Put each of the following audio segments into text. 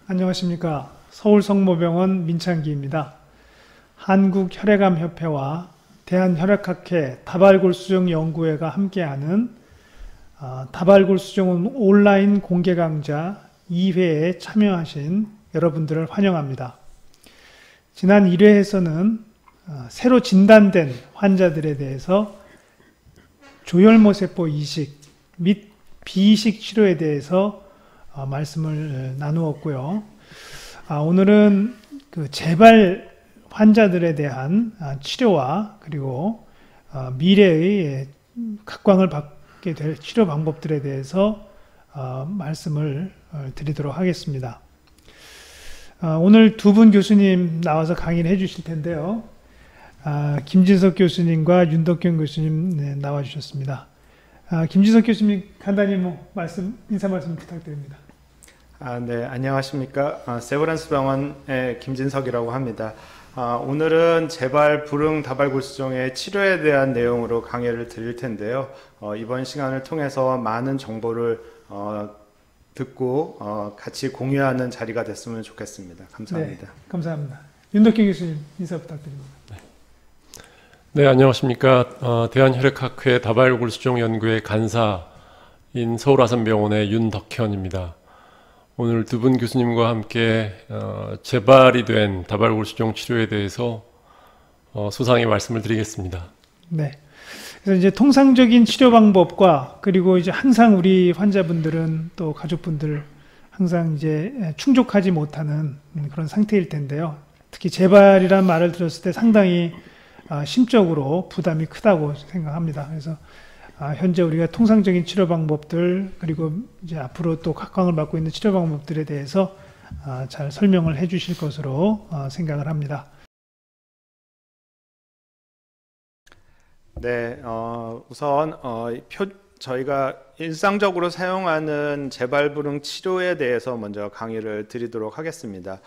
안녕하십니까. 서울성모병원 민창기입니다. 한국혈액암협회와 대한혈액학회 다발골수정연구회가 함께하는 다발골수정 온라인 공개 강좌 2회에 참여하신 여러분들을 환영합니다. 지난 1회에서는 새로 진단된 환자들에 대해서 조혈모세포 이식 및 비이식 치료에 대해서 말씀을 나누었고요. 오늘은 그 재발 환자들에 대한 치료와 그리고 미래의 각광을 받게 될 치료 방법들에 대해서 말씀을 드리도록 하겠습니다. 오늘 두 분 교수님 나와서 강의를 해주실 텐데요. 김진석 교수님과 윤덕경 교수님 나와 주셨습니다. 김진석 교수님 간단히 인사 말씀 부탁드립니다. 네, 안녕하십니까. 세브란스 병원의 김진석이라고 합니다. 오늘은 재발 불응 다발골수정의 치료에 대한 내용으로 강의를 드릴 텐데요. 이번 시간을 통해서 많은 정보를 듣고 같이 공유하는 자리가 됐으면 좋겠습니다. 감사합니다. 네, 감사합니다. 윤덕경 교수님 인사 부탁드립니다. 네, 안녕하십니까. 대한혈액학회 다발골수정연구회 간사인 서울아산병원의 윤덕현입니다. 오늘 두 분 교수님과 함께 재발이 된 다발골수정 치료에 대해서 소상히 말씀을 드리겠습니다. 네. 그래서 이제 통상적인 치료 방법과 그리고 이제 항상 우리 환자분들은 또 가족분들 항상 이제 충족하지 못하는 그런 상태일 텐데요. 특히 재발이라는 말을 들었을 때 상당히 심적으로 부담이 크다고 생각합니다. 그래서 현재 우리가 통상적인 치료 방법들 그리고 이제 앞으로 또 각광을 받고 있는 치료 방법들에 대해서 잘 설명을 해 주실 것으로 생각을 합니다. 네, 우선 저희가 일상적으로 사용하는 재발 불응 치료에 대해서 먼저 강의를 드리도록 하겠습니다.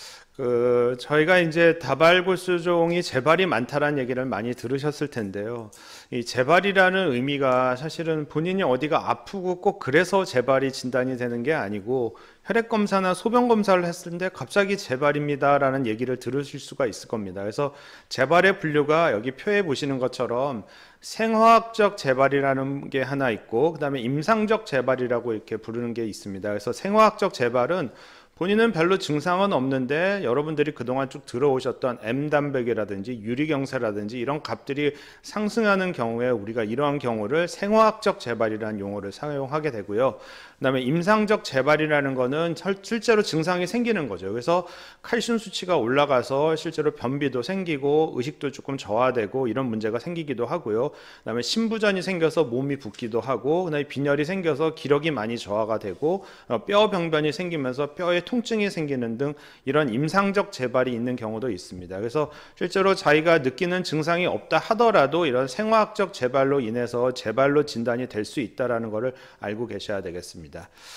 저희가 이제 다발골수종이 재발이 많다라는 얘기를 많이 들으셨을 텐데요. 이 재발이라는 의미가 사실은 본인이 어디가 아프고 꼭 그래서 재발이 진단이 되는 게 아니고 혈액검사나 소변검사를 했을 때 갑자기 재발입니다 라는 얘기를 들으실 수가 있을 겁니다. 그래서 재발의 분류가 여기 표에 보시는 것처럼 생화학적 재발이라는 게 하나 있고 그 다음에 임상적 재발이라고 이렇게 부르는 게 있습니다. 그래서 생화학적 재발은 본인은 별로 증상은 없는데 여러분들이 그동안 쭉 들어오셨던 M단백이라든지 유리경세라든지 이런 값들이 상승하는 경우에 우리가 이러한 경우를 생화학적 재발이라는 용어를 사용하게 되고요. 그 다음에 임상적 재발이라는 거는 실제로 증상이 생기는 거죠. 그래서 칼슘 수치가 올라가서 실제로 변비도 생기고 의식도 조금 저하되고 이런 문제가 생기기도 하고요. 그 다음에 신부전이 생겨서 몸이 붓기도 하고 그 다음에 빈혈이 생겨서 기력이 많이 저하가 되고 뼈 병변이 생기면서 뼈에 통증이 생기는 등 이런 임상적 재발이 있는 경우도 있습니다. 그래서 실제로 자기가 느끼는 증상이 없다 하더라도 이런 생화학적 재발로 인해서 재발로 진단이 될 수 있다는 것을 알고 계셔야 되겠습니다.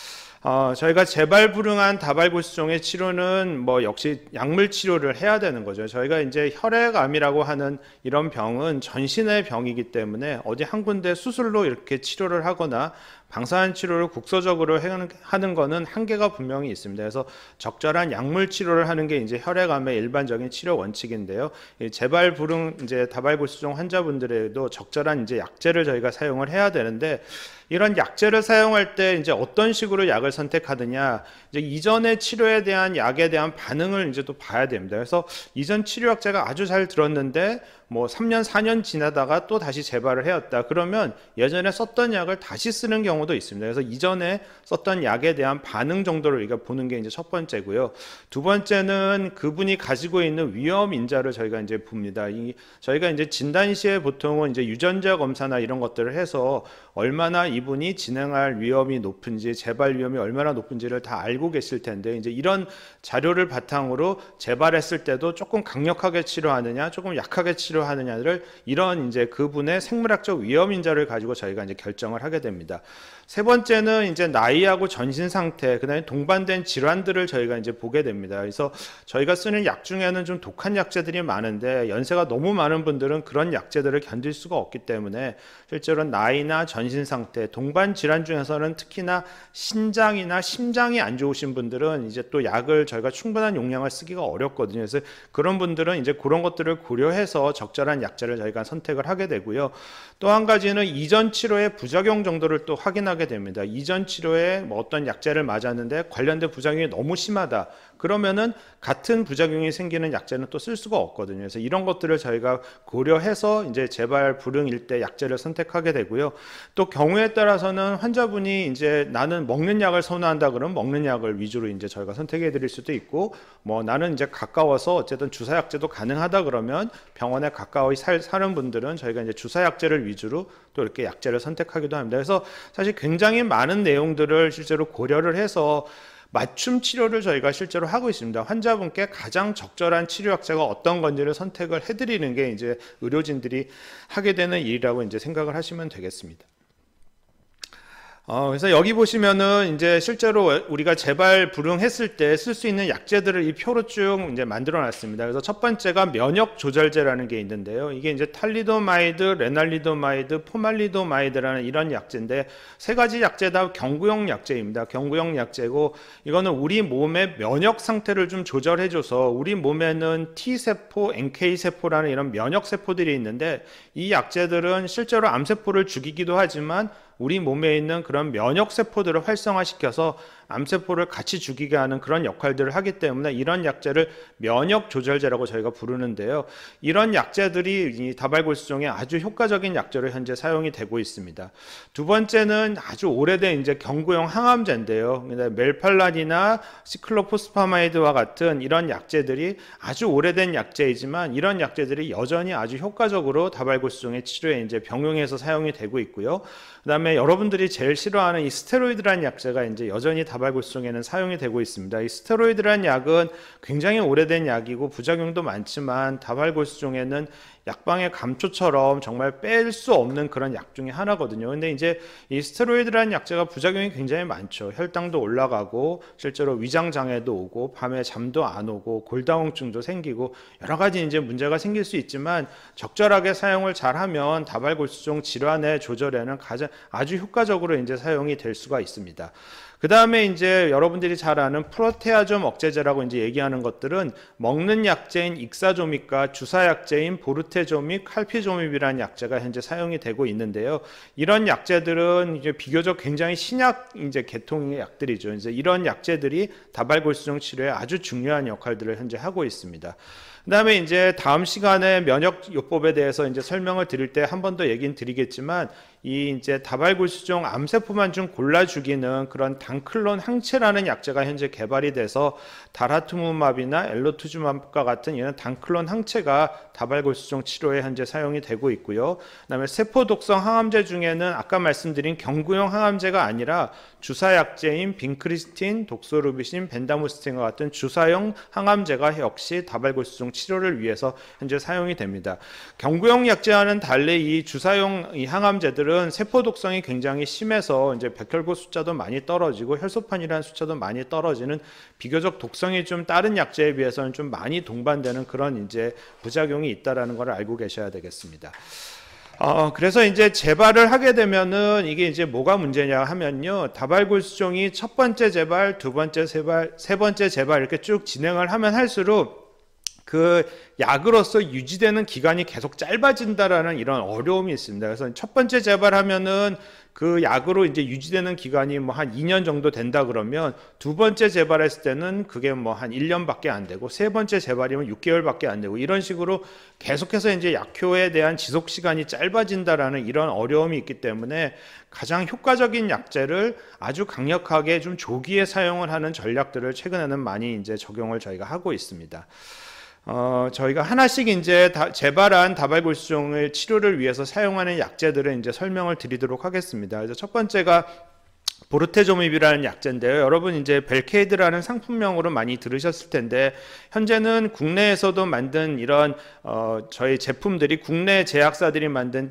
저희가 재발 불응한 다발골수종의 치료는 역시 약물 치료를 해야 되는 거죠. 저희가 이제 혈액암이라고 하는 이런 병은 전신의 병이기 때문에 어디 한 군데 수술로 이렇게 치료를 하거나 방사선 치료를 국소적으로 하는 거는 한계가 분명히 있습니다. 그래서 적절한 약물 치료를 하는 게 이제 혈액암의 일반적인 치료 원칙인데요. 재발 불응 이제 다발골수종 환자분들에도 적절한 이제 약제를 저희가 사용을 해야 되는데 이런 약제를 사용할 때 이제 어떤 식으로 약을 선택하느냐, 이제 이전의 치료에 대한 약에 대한 반응을 이제 또 봐야 됩니다. 그래서 이전 치료 약제가 아주 잘 들었는데 3년, 4년 지나다가 또 다시 재발을 해왔다. 그러면 예전에 썼던 약을 다시 쓰는 경우도 있습니다. 그래서 이전에 썼던 약에 대한 반응 정도를 우리가 보는 게 이제 첫 번째고요. 두 번째는 그분이 가지고 있는 위험 인자를 저희가 이제 봅니다. 저희가 이제 진단 시에 보통은 이제 유전자 검사나 이런 것들을 해서 얼마나 이분이 진행할 위험이 높은지, 재발 위험이 얼마나 높은지를 다 알고 계실 텐데, 이제 이런 자료를 바탕으로 재발했을 때도 조금 강력하게 치료하느냐, 조금 약하게 치료하느냐를 이런 이제 그분의 생물학적 위험 인자를 가지고 저희가 이제 결정을 하게 됩니다. 세 번째는 이제 나이하고 전신 상태, 그다음에 동반된 질환들을 저희가 이제 보게 됩니다. 그래서 저희가 쓰는 약 중에는 좀 독한 약제들이 많은데 연세가 너무 많은 분들은 그런 약제들을 견딜 수가 없기 때문에 실제로 나이나 전신 상태, 동반 질환 중에서는 특히나 신장이나 심장이 안 좋으신 분들은 이제 또 약을 저희가 충분한 용량을 쓰기가 어렵거든요. 그래서 그런 분들은 이제 그런 것들을 고려해서 적절한 약제를 저희가 선택을 하게 되고요. 또 한 가지는 이전 치료의 부작용 정도를 또 확인하게 됩니다. 이전 치료에 뭐 어떤 약제를 맞았는데 관련된 부작용이 너무 심하다. 그러면은 같은 부작용이 생기는 약제는 또 쓸 수가 없거든요. 그래서 이런 것들을 저희가 고려해서 이제 재발 불응일 때 약제를 선택하게 되고요. 또 경우에 따라서는 환자분이 이제 나는 먹는 약을 선호한다 그러면 먹는 약을 위주로 이제 저희가 선택해 드릴 수도 있고, 뭐 나는 이제 가까워서 어쨌든 주사 약제도 가능하다 그러면 병원에 가까이 사는 분들은 저희가 이제 주사 약제를 위주로 또 이렇게 약제를 선택하기도 합니다. 그래서 사실 굉장히 많은 내용들을 실제로 고려를 해서 맞춤 치료를 저희가 실제로 하고 있습니다. 환자분께 가장 적절한 치료 약제가 어떤 건지를 선택을 해드리는 게 이제 의료진들이 하게 되는 일이라고 이제 생각을 하시면 되겠습니다. 그래서 여기 보시면은 이제 실제로 우리가 재발 불응했을 때 쓸 수 있는 약제들을 이 표로 쭉 이제 만들어 놨습니다. 그래서 첫 번째가 면역 조절제라는 게 있는데요. 이게 이제 탈리도마이드, 레날리도마이드, 포말리도마이드라는 이런 약제인데 세 가지 약제 다 경구용 약제입니다. 경구용 약제고 이거는 우리 몸의 면역 상태를 좀 조절해 줘서 우리 몸에는 T세포, NK세포라는 이런 면역 세포들이 있는데 이 약제들은 실제로 암세포를 죽이기도 하지만 우리 몸에 있는 그런 면역 세포들을 활성화시켜서 암세포를 같이 죽이게 하는 그런 역할들을 하기 때문에 이런 약제를 면역 조절제라고 저희가 부르는데요. 이런 약제들이 이 다발골수종에 아주 효과적인 약제로 현재 사용이 되고 있습니다. 두 번째는 아주 오래된 이제 경구용 항암제인데요. 멜팔란이나 시클로포스파마이드와 같은 이런 약제들이 아주 오래된 약제이지만 이런 약제들이 여전히 아주 효과적으로 다발골수종의 치료에 이제 병용해서 사용이 되고 있고요. 그다음에 여러분들이 제일 싫어하는 이 스테로이드라는 약제가 이제 여전히 다발골수종에는 사용이 되고 있습니다. 이 스테로이드라는 약은 굉장히 오래된 약이고 부작용도 많지만 다발골수종에는 약방의 감초처럼 정말 뺄 수 없는 그런 약 중에 하나거든요. 근데 이제 이 스테로이드라는 약제가 부작용이 굉장히 많죠. 혈당도 올라가고 실제로 위장 장애도 오고 밤에 잠도 안 오고 골다공증도 생기고 여러 가지 이제 문제가 생길 수 있지만 적절하게 사용을 잘하면 다발골수종 질환의 조절에는 아주 효과적으로 이제 사용이 될 수가 있습니다. 그 다음에 이제 여러분들이 잘 아는 프로테아좀 억제제라고 이제 얘기하는 것들은 먹는 약제인 익사조믹과 주사 약제인 보르테조믹, 칼피조믹이라는 약제가 현재 사용이 되고 있는데요. 이런 약제들은 이제 비교적 굉장히 신약 이제 계통의 약들이죠. 이제 이런 약제들이 다발골수종 치료에 아주 중요한 역할들을 현재 하고 있습니다. 그다음에 이제 다음 시간에 면역요법에 대해서 이제 설명을 드릴 때 한 번 더 얘기는 드리겠지만 이 이제 다발골수종 암세포만 좀 골라 죽이는 그런 단클론 항체라는 약제가 현재 개발이 돼서 다라투무맙이나 엘로투주맙과 같은 이런 단클론 항체가 다발골수종 치료에 현재 사용이 되고 있고요. 그다음에 세포 독성 항암제 중에는 아까 말씀드린 경구용 항암제가 아니라 주사 약제인 빈크리스틴, 독소루비신, 벤다무스틴과 같은 주사용 항암제가 역시 다발골수종 치료를 위해서 현재 사용이 됩니다. 경구용 약제와는 달리 이 주사용 이 항암제들은 세포 독성이 굉장히 심해서 이제 백혈구 숫자도 많이 떨어지고 혈소판이라는 숫자도 많이 떨어지는 비교적 독성이 좀 다른 약제에 비해서는 좀 많이 동반되는 그런 이제 부작용이 있다라는 걸 알고 계셔야 되겠습니다. 그래서 이제 재발을 하게 되면은 이게 이제 뭐가 문제냐 하면요. 다발골수종이 첫 번째 재발, 두 번째 재발, 세 번째 재발 이렇게 쭉 진행을 하면 할수록 그 약으로서 유지되는 기간이 계속 짧아진다라는 이런 어려움이 있습니다. 그래서 첫 번째 재발하면은 그 약으로 이제 유지되는 기간이 뭐 한 2년 정도 된다 그러면 두 번째 재발했을 때는 그게 뭐 한 1년밖에 안 되고 세 번째 재발이면 6개월밖에 안 되고 이런 식으로 계속해서 이제 약효에 대한 지속 시간이 짧아진다라는 이런 어려움이 있기 때문에 가장 효과적인 약제를 아주 강력하게 좀 조기에 사용을 하는 전략들을 최근에는 많이 이제 적용을 저희가 하고 있습니다. 저희가 하나씩 이제 재발한 다발골수종의 치료를 위해서 사용하는 약제들을 이제 설명을 드리도록 하겠습니다. 그래서 첫 번째가 보르테조밉이라는 약제인데요. 여러분 이제 벨케이드라는 상품명으로 많이 들으셨을 텐데 현재는 국내에서도 만든 이런 저희 제품들이 국내 제약사들이 만든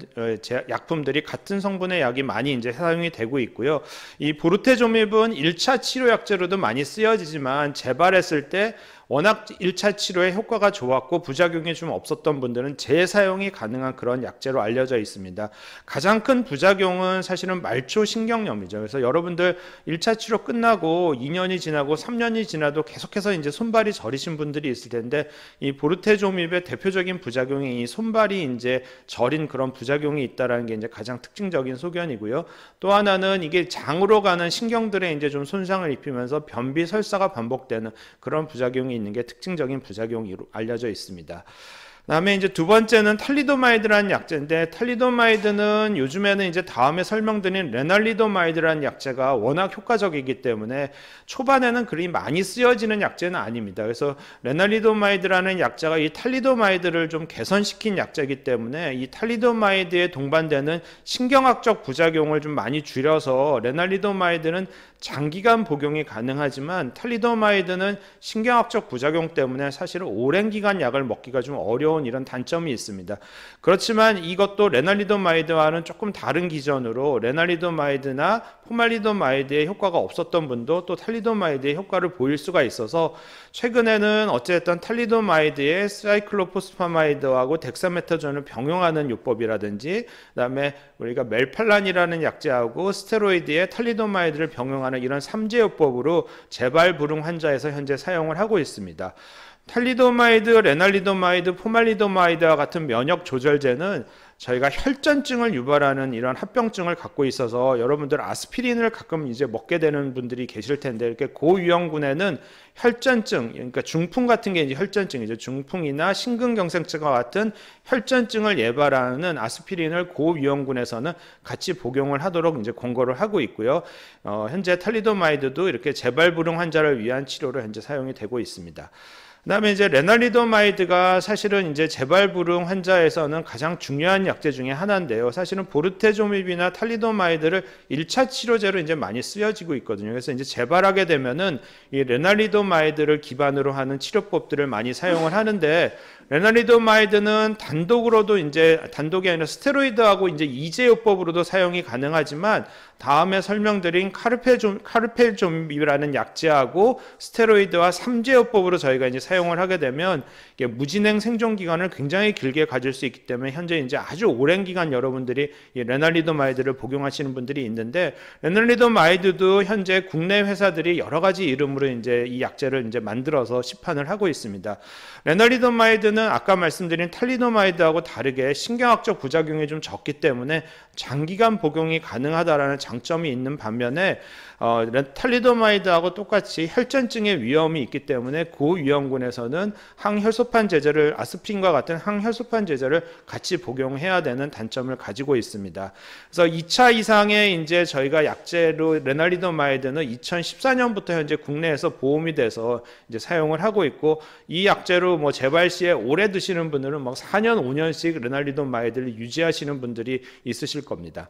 약품들이 같은 성분의 약이 많이 이제 사용이 되고 있고요. 이 보르테조밉은 1차 치료 약제로도 많이 쓰여지지만 재발했을 때 워낙 1차 치료에 효과가 좋았고 부작용이 좀 없었던 분들은 재사용이 가능한 그런 약제로 알려져 있습니다. 가장 큰 부작용은 사실은 말초 신경염이죠. 그래서 여러분들 1차 치료 끝나고 2년이 지나고 3년이 지나도 계속해서 이제 손발이 저리신 분들이 있을 텐데 이 보르테조밉의 대표적인 부작용이 이 손발이 이제 저린 그런 부작용이 있다라는 게 이제 가장 특징적인 소견이고요. 또 하나는 이게 장으로 가는 신경들에 이제 좀 손상을 입히면서 변비 설사가 반복되는 그런 부작용이 있는 게 특징적인 부작용으로 알려져 있습니다. 그다음에 이제 두 번째는 탈리도마이드라는 약제인데 탈리도마이드는 요즘에는 이제 다음에 설명드린 레날리도마이드라는 약제가 워낙 효과적이기 때문에 초반에는 그리 많이 쓰여지는 약제는 아닙니다. 그래서 레날리도마이드라는 약제가 이 탈리도마이드를 좀 개선시킨 약제이기 때문에 이 탈리도마이드에 동반되는 신경학적 부작용을 좀 많이 줄여서 레날리도마이드는 장기간 복용이 가능하지만 탈리도마이드는 신경학적 부작용 때문에 사실은 오랜 기간 약을 먹기가 좀 어려운 이런 단점이 있습니다. 그렇지만 이것도 레날리도마이드와는 조금 다른 기전으로 레날리도마이드나 포말리도마이드의 효과가 없었던 분도 또 탈리도마이드의 효과를 보일 수가 있어서 최근에는 어쨌든 탈리도마이드의 사이클로포스파마이드하고 덱사메타존을 병용하는 요법이라든지 그다음에 우리가 멜팔란이라는 약제하고 스테로이드의 탈리도마이드를 병용하는 이런 3제요법으로 재발불능 환자에서 현재 사용을 하고 있습니다. 탈리도마이드, 레날리도마이드, 포말리도마이드와 같은 면역 조절제는 저희가 혈전증을 유발하는 이런 합병증을 갖고 있어서 여러분들 아스피린을 가끔 이제 먹게 되는 분들이 계실 텐데 이렇게 고위험군에는 혈전증, 그러니까 중풍 같은 게 이제 혈전증이죠. 중풍이나 심근경색증과 같은 혈전증을 예발하는 아스피린을 고위험군에서는 같이 복용을 하도록 이제 권고를 하고 있고요. 현재 탈리도마이드도 이렇게 재발불능 환자를 위한 치료로 현재 사용이 되고 있습니다. 그다음에 이제 레날리도마이드가 사실은 이제 재발불능 환자에서는 가장 중요한 약제 중에 하나인데요. 사실은 보르테조밉이나 탈리도마이드를 1차 치료제로 이제 많이 쓰여지고 있거든요. 그래서 이제 재발하게 되면은 이 레날리도마이드를 기반으로 하는 치료법들을 많이 사용을 하는데 레날리도마이드는 단독으로도 이제 단독이 아니라 스테로이드하고 이제 이제요법으로도 사용이 가능하지만 다음에 설명드린 카르펠조밉이라는 약제하고 스테로이드와 3제요법으로 저희가 이제 사용을 하게 되면 이게 무진행 생존 기간을 굉장히 길게 가질 수 있기 때문에 현재 이제 아주 오랜 기간 여러분들이 이 레날리도마이드를 복용하시는 분들이 있는데 레날리도마이드도 현재 국내 회사들이 여러 가지 이름으로 이제 이 약제를 이제 만들어서 시판을 하고 있습니다. 레날리도마이드는 아까 말씀드린 탈리도마이드하고 다르게 신경학적 부작용이 좀 적기 때문에 장기간 복용이 가능하다라는 장점이 있는 반면에 탈리도마이드하고 똑같이 혈전증의 위험이 있기 때문에 고위험군에서는 항혈소판 제제를 아스피린과 같은 항혈소판 제제를 같이 복용해야 되는 단점을 가지고 있습니다. 그래서 2차 이상의 이제 저희가 약제로 레날리도마이드는 2014년부터 현재 국내에서 보험이 돼서 이제 사용을 하고 있고 이 약제로 뭐 재발 시에 오래 드시는 분들은 막 4년, 5년씩 레날리도마이드를 유지하시는 분들이 있으실 겁니다.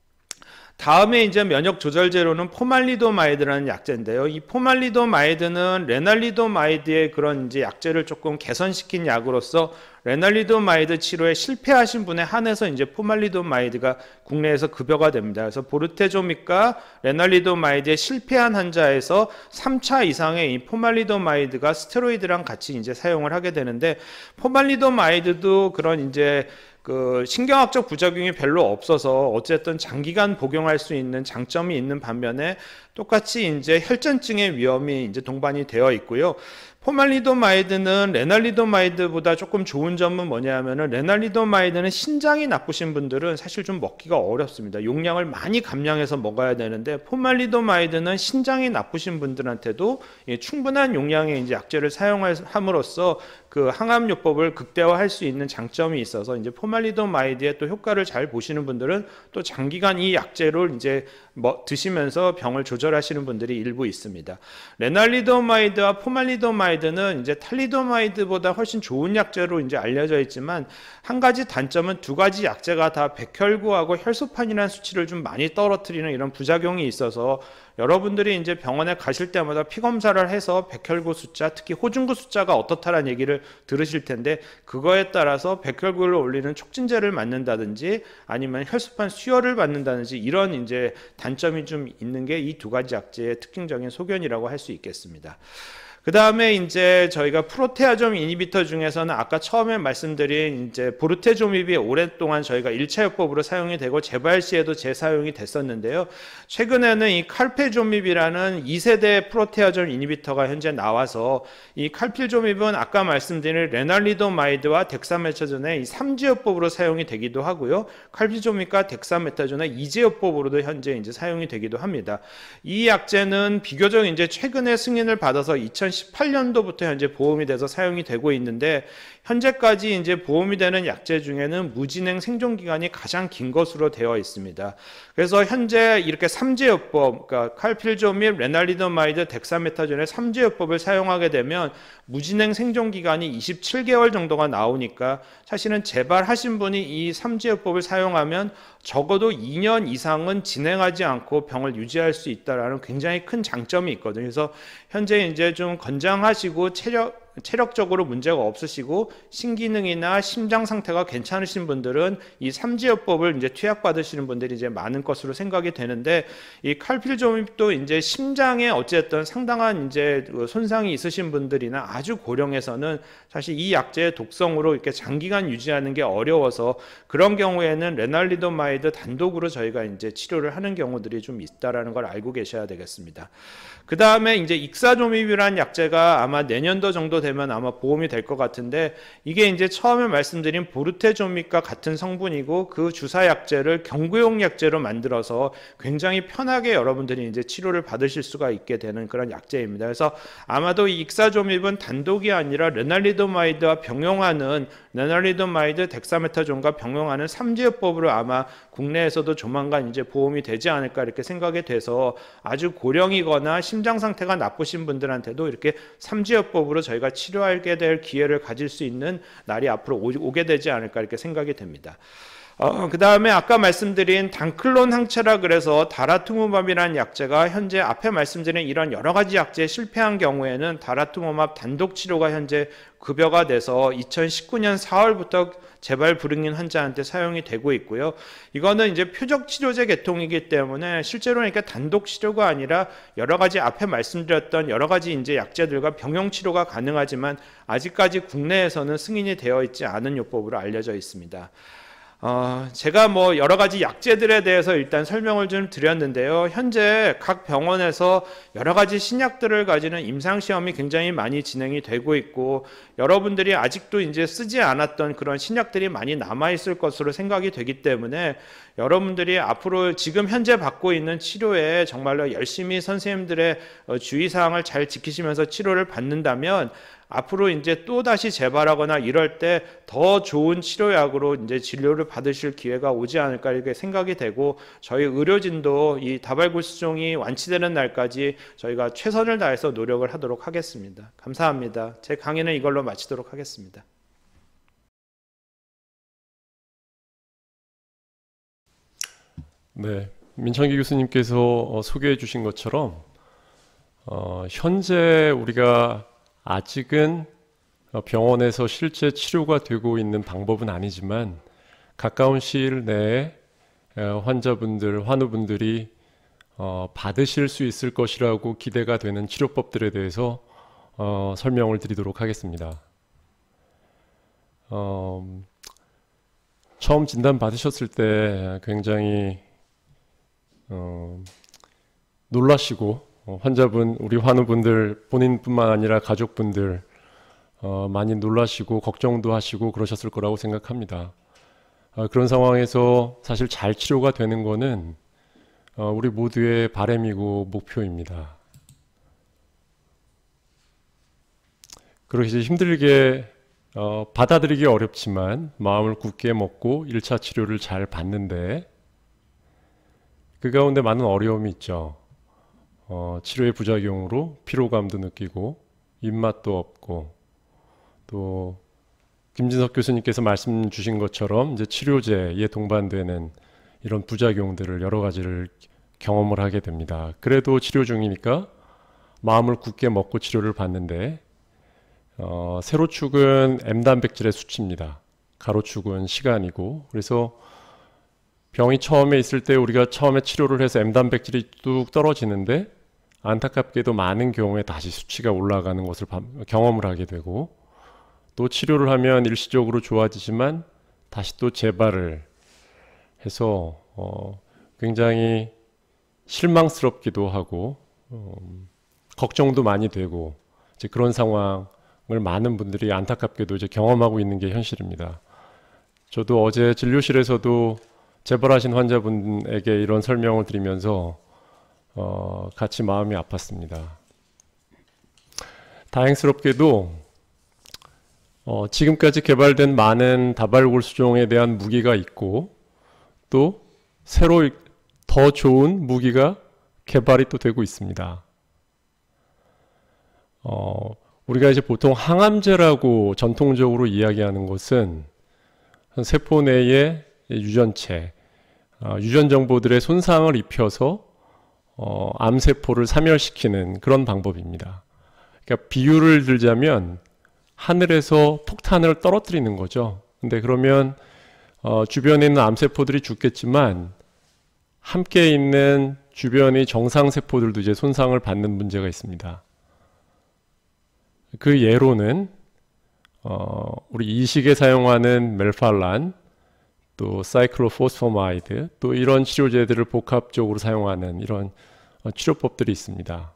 다음에 이제 면역 조절제로는 포말리도마이드라는 약제인데요. 이 포말리도마이드는 레날리도마이드의 그런 이제 약제를 조금 개선시킨 약으로서 레날리도마이드 치료에 실패하신 분에 한해서 이제 포말리도마이드가 국내에서 급여가 됩니다. 그래서 보르테조밉과 레날리도마이드에 실패한 환자에서 3차 이상의 이 포말리도마이드가 스테로이드랑 같이 이제 사용을 하게 되는데 포말리도마이드도 그런 이제 그 신경학적 부작용이 별로 없어서 어쨌든 장기간 복용할 수 있는 장점이 있는 반면에 똑같이 이제 혈전증의 위험이 이제 동반이 되어 있고요. 포말리도마이드는 레날리도마이드보다 조금 좋은 점은 뭐냐면은 레날리도마이드는 신장이 나쁘신 분들은 사실 좀 먹기가 어렵습니다. 용량을 많이 감량해서 먹어야 되는데 포말리도마이드는 신장이 나쁘신 분들한테도 충분한 용량의 이제 약제를 사용함으로써 그 항암요법을 극대화할 수 있는 장점이 있어서 이제 포말리도마이드의 또 효과를 잘 보시는 분들은 또 장기간 이 약제를 이제 드시면서 병을 조절하시는 분들이 일부 있습니다. 레날리도마이드와 포말리도마이드 렌랄리도마이드는 이제 탈리도마이드보다 훨씬 좋은 약제로 이제 알려져 있지만 한 가지 단점은 두 가지 약제가 다 백혈구하고 혈소판이라는 수치를 좀 많이 떨어뜨리는 이런 부작용이 있어서 여러분들이 이제 병원에 가실 때마다 피 검사를 해서 백혈구 숫자, 특히 호중구 숫자가 어떻다라는 얘기를 들으실 텐데 그거에 따라서 백혈구를 올리는 촉진제를 맞는다든지 아니면 혈소판 수혈을 받는다든지 이런 이제 단점이 좀 있는 게 이 두 가지 약제의 특징적인 소견이라고 할 수 있겠습니다. 그 다음에 이제 저희가 프로테아좀 이니비터 중에서는 아까 처음에 말씀드린 이제 보르테조밉이 오랫동안 저희가 1차 요법으로 사용이 되고 재발 시에도 재사용이 됐었는데요. 최근에는 이 칼페조밉이라는 2세대 프로테아좀 이니비터가 현재 나와서 이 칼필조밉은 아까 말씀드린 레날리도마이드와 덱사메타존의 이 3지 요법으로 사용이 되기도 하고요. 칼필조밉과 덱사메타존의 2지 요법으로도 현재 이제 사용이 되기도 합니다. 이 약제는 비교적 이제 최근에 승인을 받아서 2018년도부터 현재 보험이 돼서 사용이 되고 있는데 현재까지 이제 보험이 되는 약제 중에는 무진행 생존 기간이 가장 긴 것으로 되어 있습니다. 그래서 현재 이렇게 3제요법, 그러니까 칼필조밉, 레날리도마이드, 덱사메타존의 3제요법을 사용하게 되면 무진행 생존 기간이 27개월 정도가 나오니까 사실은 재발하신 분이 이 3제요법을 사용하면 적어도 2년 이상은 진행하지 않고 병을 유지할 수 있다라는 굉장히 큰 장점이 있거든요. 그래서 현재 이제 좀 건장하시고 체력적으로 문제가 없으시고 신기능이나 심장 상태가 괜찮으신 분들은 이 3지요법을 이제 투약받으시는 분들이 이제 많은 것으로 생각이 되는데 이 칼필조밉도 이제 심장에 어쨌든 상당한 이제 손상이 있으신 분들이나 아주 고령에서는 사실 이 약제의 독성으로 이렇게 장기간 유지하는 게 어려워서 그런 경우에는 레날리도마이드 단독으로 저희가 이제 치료를 하는 경우들이 좀 있다라는 걸 알고 계셔야 되겠습니다. 그 다음에 이제 익사조밉이라는 약제가 아마 내년도 정도 되면 아마 보험이 될 것 같은데 이게 이제 처음에 말씀드린 보르테조밉과 같은 성분이고 그 주사 약제를 경구용 약제로 만들어서 굉장히 편하게 여러분들이 이제 치료를 받으실 수가 있게 되는 그런 약제입니다. 그래서 아마도 이 익사조밉은 단독이 아니라 레날리도마이드와 병용하는 레날리도마이드, 덱사메타존과 병용하는 3지요법으로 아마 국내에서도 조만간 이제 보험이 되지 않을까 이렇게 생각이 돼서 아주 고령이거나 심장 상태가 나쁘신 분들한테도 이렇게 3지요법으로 저희가 치료하게 될 기회를 가질 수 있는 날이 앞으로 오게 되지 않을까 이렇게 생각이 됩니다. 그 다음에 아까 말씀드린 단클론 항체라 그래서 다라투무맙이라는 약제가 현재 앞에 말씀드린 이런 여러 가지 약제에 실패한 경우에는 다라투무맙 단독 치료가 현재 급여가 돼서 2019년 4월부터 재발 불응인 환자한테 사용이 되고 있고요. 이거는 이제 표적 치료제 계통이기 때문에 실제로는 이렇게 단독 치료가 아니라 여러 가지 앞에 말씀드렸던 여러 가지 이제 약제들과 병용 치료가 가능하지만 아직까지 국내에서는 승인이 되어 있지 않은 요법으로 알려져 있습니다. 제가 뭐 여러 가지 약제들에 대해서 일단 설명을 좀 드렸는데요. 현재 각 병원에서 여러 가지 신약들을 가지는 임상시험이 굉장히 많이 진행이 되고 있고 여러분들이 아직도 이제 쓰지 않았던 그런 신약들이 많이 남아있을 것으로 생각이 되기 때문에 여러분들이 앞으로 지금 현재 받고 있는 치료에 정말로 열심히 선생님들의 주의사항을 잘 지키시면서 치료를 받는다면 앞으로 이제 또 다시 재발하거나 이럴 때 더 좋은 치료약으로 이제 진료를 받으실 기회가 오지 않을까 이렇게 생각이 되고 저희 의료진도 이 다발골수종이 완치되는 날까지 저희가 최선을 다해서 노력을 하도록 하겠습니다. 감사합니다. 제 강의는 이걸로 마치도록 하겠습니다. 네, 민창기 교수님께서 소개해 주신 것처럼 현재 우리가 아직은 병원에서 실제 치료가 되고 있는 방법은 아니지만 가까운 시일 내에 환자분들, 환우분들이 받으실 수 있을 것이라고 기대가 되는 치료법들에 대해서 설명을 드리도록 하겠습니다. 처음 진단 받으셨을 때 굉장히 놀라시고 환자분, 우리 환우분들 본인뿐만 아니라 가족분들 많이 놀라시고 걱정도 하시고 그러셨을 거라고 생각합니다. 그런 상황에서 사실 잘 치료가 되는 거는 우리 모두의 바람이고 목표입니다. 그렇게 힘들게 받아들이기 어렵지만 마음을 굳게 먹고 1차 치료를 잘 받는데 그 가운데 많은 어려움이 있죠. 치료의 부작용으로 피로감도 느끼고 입맛도 없고 또 김진석 교수님께서 말씀 주신 것처럼 이제 치료제에 동반되는 이런 부작용들을 여러 가지를 경험을 하게 됩니다. 그래도 치료 중이니까 마음을 굳게 먹고 치료를 받는데 세로축은 M단백질의 수치입니다. 가로축은 시간이고, 그래서 병이 처음에 있을 때 우리가 처음에 치료를 해서 M단백질이 뚝 떨어지는데 안타깝게도 많은 경우에 다시 수치가 올라가는 것을 경험을 하게 되고, 또 치료를 하면 일시적으로 좋아지지만 다시 또 재발을 해서 굉장히 실망스럽기도 하고 걱정도 많이 되고 이제 그런 상황을 많은 분들이 안타깝게도 이제 경험하고 있는 게 현실입니다. 저도 어제 진료실에서도 재발하신 환자분에게 이런 설명을 드리면서 같이 마음이 아팠습니다. 다행스럽게도 지금까지 개발된 많은 다발골 수종에 대한 무기가 있고 또 새로 더 좋은 무기가 개발이 또 되고 있습니다. 우리가 이제 보통 항암제라고 전통적으로 이야기하는 것은 세포 내의 유전체, 유전 정보들의 손상을 입혀서 암세포를 사멸시키는 그런 방법입니다. 그러니까 비유를 들자면 하늘에서 폭탄을 떨어뜨리는 거죠. 근데 그러면 주변에 있는 암세포들이 죽겠지만 함께 있는 주변의 정상세포들도 이제 손상을 받는 문제가 있습니다. 그 예로는 우리 이식에 사용하는 멜팔란, 또 사이클로포스포마이드, 또 이런 치료제들을 복합적으로 사용하는 이런 치료법들이 있습니다.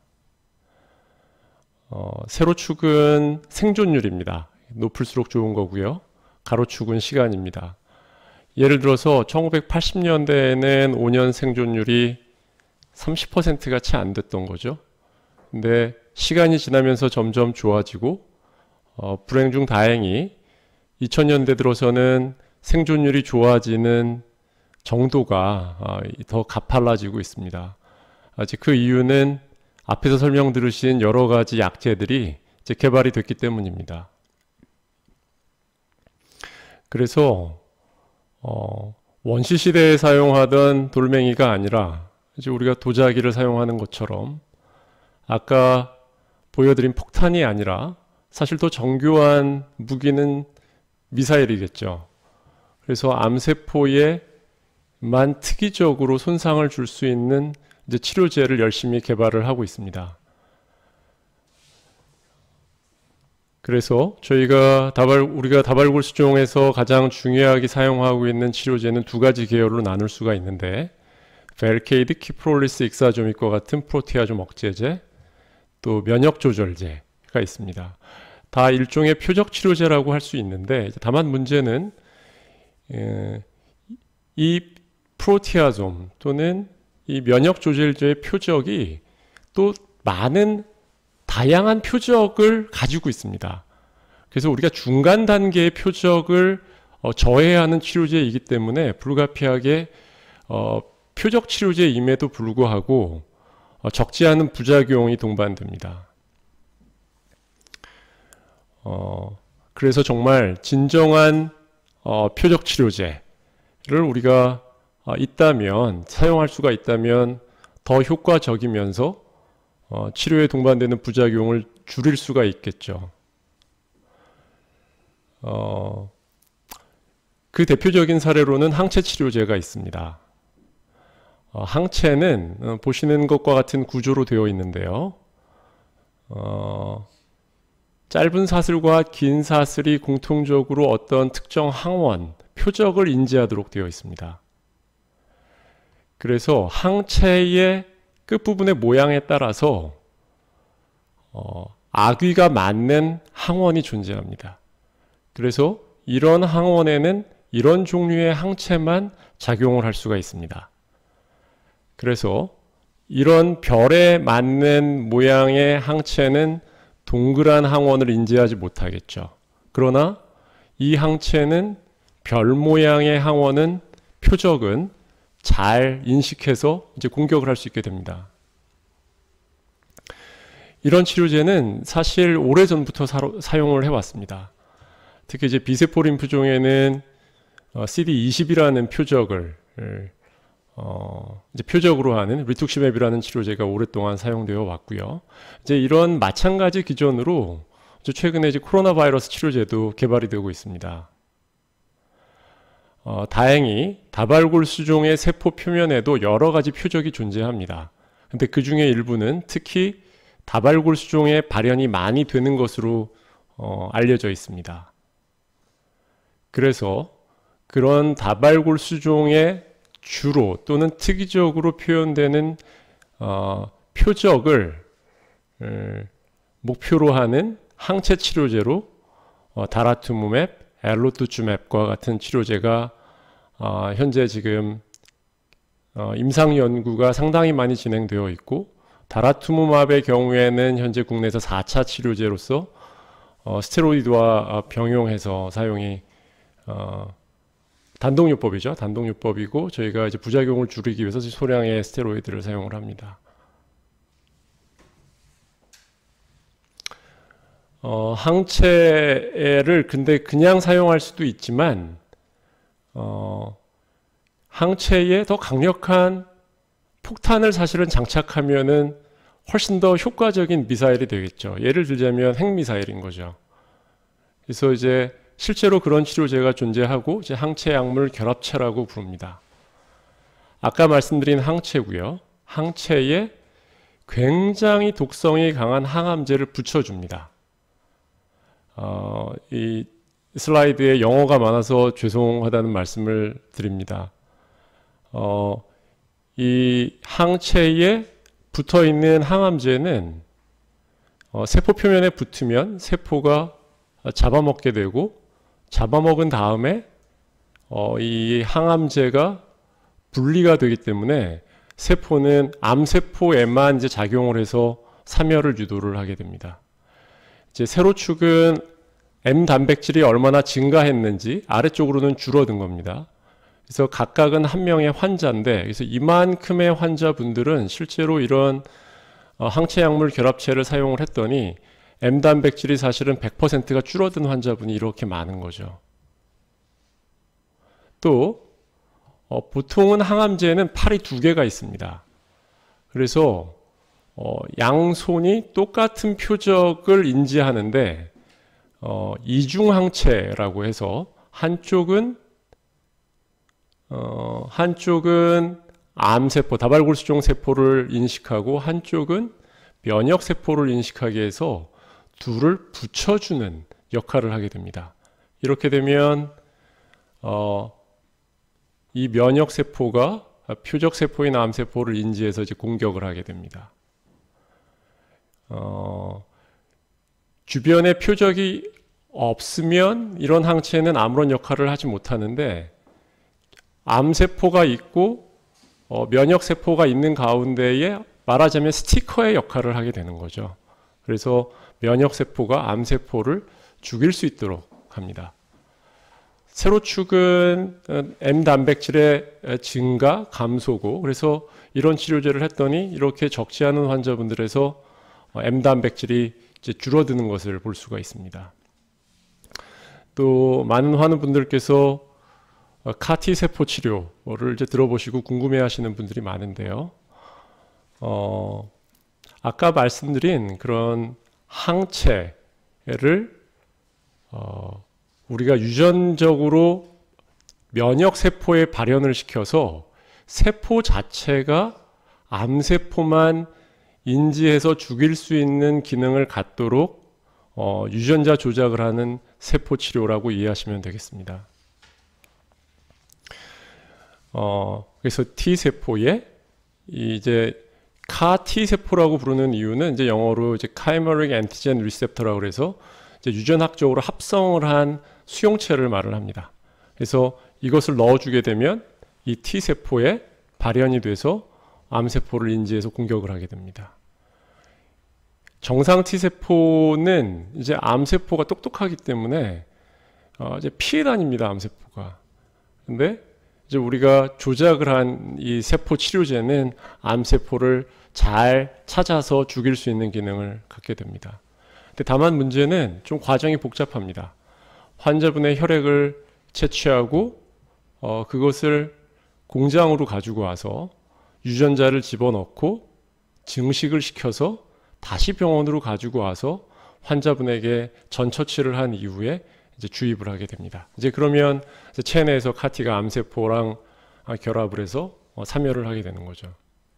세로축은 생존율입니다. 높을수록 좋은 거고요. 가로축은 시간입니다. 예를 들어서 1980년대에는 5년 생존율이 30%가 채 안 됐던 거죠. 근데 시간이 지나면서 점점 좋아지고 불행 중 다행히 2000년대 들어서는 생존율이 좋아지는 정도가 더 가팔라지고 있습니다. 아직 그 이유는 앞에서 설명 들으신 여러 가지 약제들이 이제 개발이 됐기 때문입니다. 그래서 원시 시대에 사용하던 돌멩이가 아니라 이제 우리가 도자기를 사용하는 것처럼 아까 보여드린 폭탄이 아니라 사실 더 정교한 무기는 미사일이겠죠. 그래서 암세포에만 특이적으로 손상을 줄 수 있는 이제 치료제를 열심히 개발을 하고 있습니다. 그래서 우리가 다발골 수종에서 가장 중요하게 사용하고 있는 치료제는 두 가지 계열로 나눌 수가 있는데, 벨케이드, 키프롤리스, 익사조믹과 같은 프로티아좀 억제제, 또 면역 조절제가 있습니다. 다 일종의 표적 치료제라고 할 수 있는데, 다만 문제는 이 프로티아좀 또는 이 면역 조절제의 표적이 또 많은 다양한 표적을 가지고 있습니다. 그래서 우리가 중간 단계의 표적을 저해야 하는 치료제이기 때문에 불가피하게 표적 치료제임에도 불구하고 적지 않은 부작용이 동반됩니다. 그래서 정말 진정한 표적 치료제를 우리가 사용할 수가 있다면 더 효과적이면서 치료에 동반되는 부작용을 줄일 수가 있겠죠. 그 대표적인 사례로는 항체 치료제가 있습니다. 항체는 보시는 것과 같은 구조로 되어 있는데요. 짧은 사슬과 긴 사슬이 공통적으로 어떤 특정 항원, 표적을 인지하도록 되어 있습니다. 그래서 항체의 끝부분의 모양에 따라서 아귀가 맞는 항원이 존재합니다. 그래서 이런 항원에는 이런 종류의 항체만 작용을 할 수가 있습니다. 그래서 이런 별에 맞는 모양의 항체는 동그란 항원을 인지하지 못하겠죠. 그러나 이 항체는 별 모양의 항원은 표적은 잘 인식해서 이제 공격을 할 수 있게 됩니다. 이런 치료제는 사실 오래전부터 사용을 해왔습니다. 특히 이제 비세포 림프종에는 CD20이라는 표적을 이제 표적으로 하는 리툭시맵이라는 치료제가 오랫동안 사용되어 왔고요. 이제 이런 마찬가지 기전으로 최근에 이제 코로나 바이러스 치료제도 개발이 되고 있습니다. 다행히 다발골 수종의 세포 표면에도 여러 가지 표적이 존재합니다. 근데 그 중에 일부는 특히 다발골 수종의 발현이 많이 되는 것으로 알려져 있습니다. 그래서 그런 다발골 수종의 주로 또는 특이적으로 표현되는 표적을 목표로 하는 항체 치료제로 다라투무맵, 엘로투추맵과 같은 치료제가 현재 지금 임상 연구가 상당히 많이 진행되어 있고, 다라투무맙의 경우에는 현재 국내에서 4차 치료제로서 스테로이드와 병용해서 사용이 단독요법이죠. 단독요법이고 저희가 이제 부작용을 줄이기 위해서 소량의 스테로이드를 사용을 합니다. 항체를 근데 그냥 사용할 수도 있지만 항체에 더 강력한 폭탄을 사실은 장착하면은 훨씬 더 효과적인 미사일이 되겠죠. 예를 들자면 핵미사일인 거죠. 그래서 이제 실제로 그런 치료제가 존재하고 이제 항체 약물 결합체라고 부릅니다. 아까 말씀드린 항체고요. 항체에 굉장히 독성이 강한 항암제를 붙여줍니다. 이 슬라이드에 영어가 많아서 죄송하다는 말씀을 드립니다. 이 항체에 붙어 있는 항암제는 세포 표면에 붙으면 세포가 잡아먹게 되고, 잡아먹은 다음에 이 항암제가 분리가 되기 때문에 세포는 암세포에만 이제 작용을 해서 사멸을 유도를 하게 됩니다. 이제 세로축은 M 단백질이 얼마나 증가했는지, 아래쪽으로는 줄어든 겁니다. 그래서 각각은 한 명의 환자인데, 그래서 이만큼의 환자분들은 실제로 이런 항체 약물 결합체를 사용을 했더니 M 단백질이 사실은 100%가 줄어든 환자분이 이렇게 많은 거죠. 또 보통은 항암제에는 팔이 2개가 있습니다. 그래서 양손이 똑같은 표적을 인지하는데 이중항체라고 해서 한쪽은 암세포, 다발골수종 세포를 인식하고 한쪽은 면역세포를 인식하게 해서 둘을 붙여주는 역할을 하게 됩니다. 이렇게 되면 이 면역세포가 표적세포인 암세포를 인지해서 이제 공격을 하게 됩니다. 주변에 표적이 없으면 이런 항체는 아무런 역할을 하지 못하는데, 암세포가 있고 면역세포가 있는 가운데에 말하자면 스티커의 역할을 하게 되는 거죠. 그래서 면역세포가 암세포를 죽일 수 있도록 합니다. 세로축은 M 단백질의 증가, 감소고, 그래서 이런 치료제를 했더니 이렇게 적지 않은 환자분들에서 M 단백질이 이제 줄어드는 것을 볼 수가 있습니다. 또 많은 환우분들께서 CAR-T 세포 치료를 이제 들어보시고 궁금해하시는 분들이 많은데요. 아까 말씀드린 그런 항체를 우리가 유전적으로 면역세포에 발현을 시켜서 세포 자체가 암세포만 인지해서 죽일 수 있는 기능을 갖도록 유전자 조작을 하는 세포 치료라고 이해하시면 되겠습니다. 그래서 T세포에 이제 CAR-T 세포라고 부르는 이유는 이제 영어로 이제 Chimeric Antigen Receptor라고 해서 이제 유전학적으로 합성을 한 수용체를 말을 합니다. 그래서 이것을 넣어주게 되면 이 T세포에 발현이 돼서 암세포를 인지해서 공격을 하게 됩니다. 정상 T세포는 이제 암세포가 똑똑하기 때문에 이제 피해 다닙니다, 암세포가. 근데 이제 우리가 조작을 한 이 세포 치료제는 암세포를 잘 찾아서 죽일 수 있는 기능을 갖게 됩니다. 근데 다만 문제는 좀 과정이 복잡합니다. 환자분의 혈액을 채취하고 그것을 공장으로 가지고 와서 유전자를 집어넣고 증식을 시켜서 다시 병원으로 가지고 와서 환자분에게 전처치를 한 이후에 이제 주입을 하게 됩니다. 이제 그러면 이제 체내에서 CAR-T가 암세포랑 결합을 해서 참여를 하게 되는 거죠.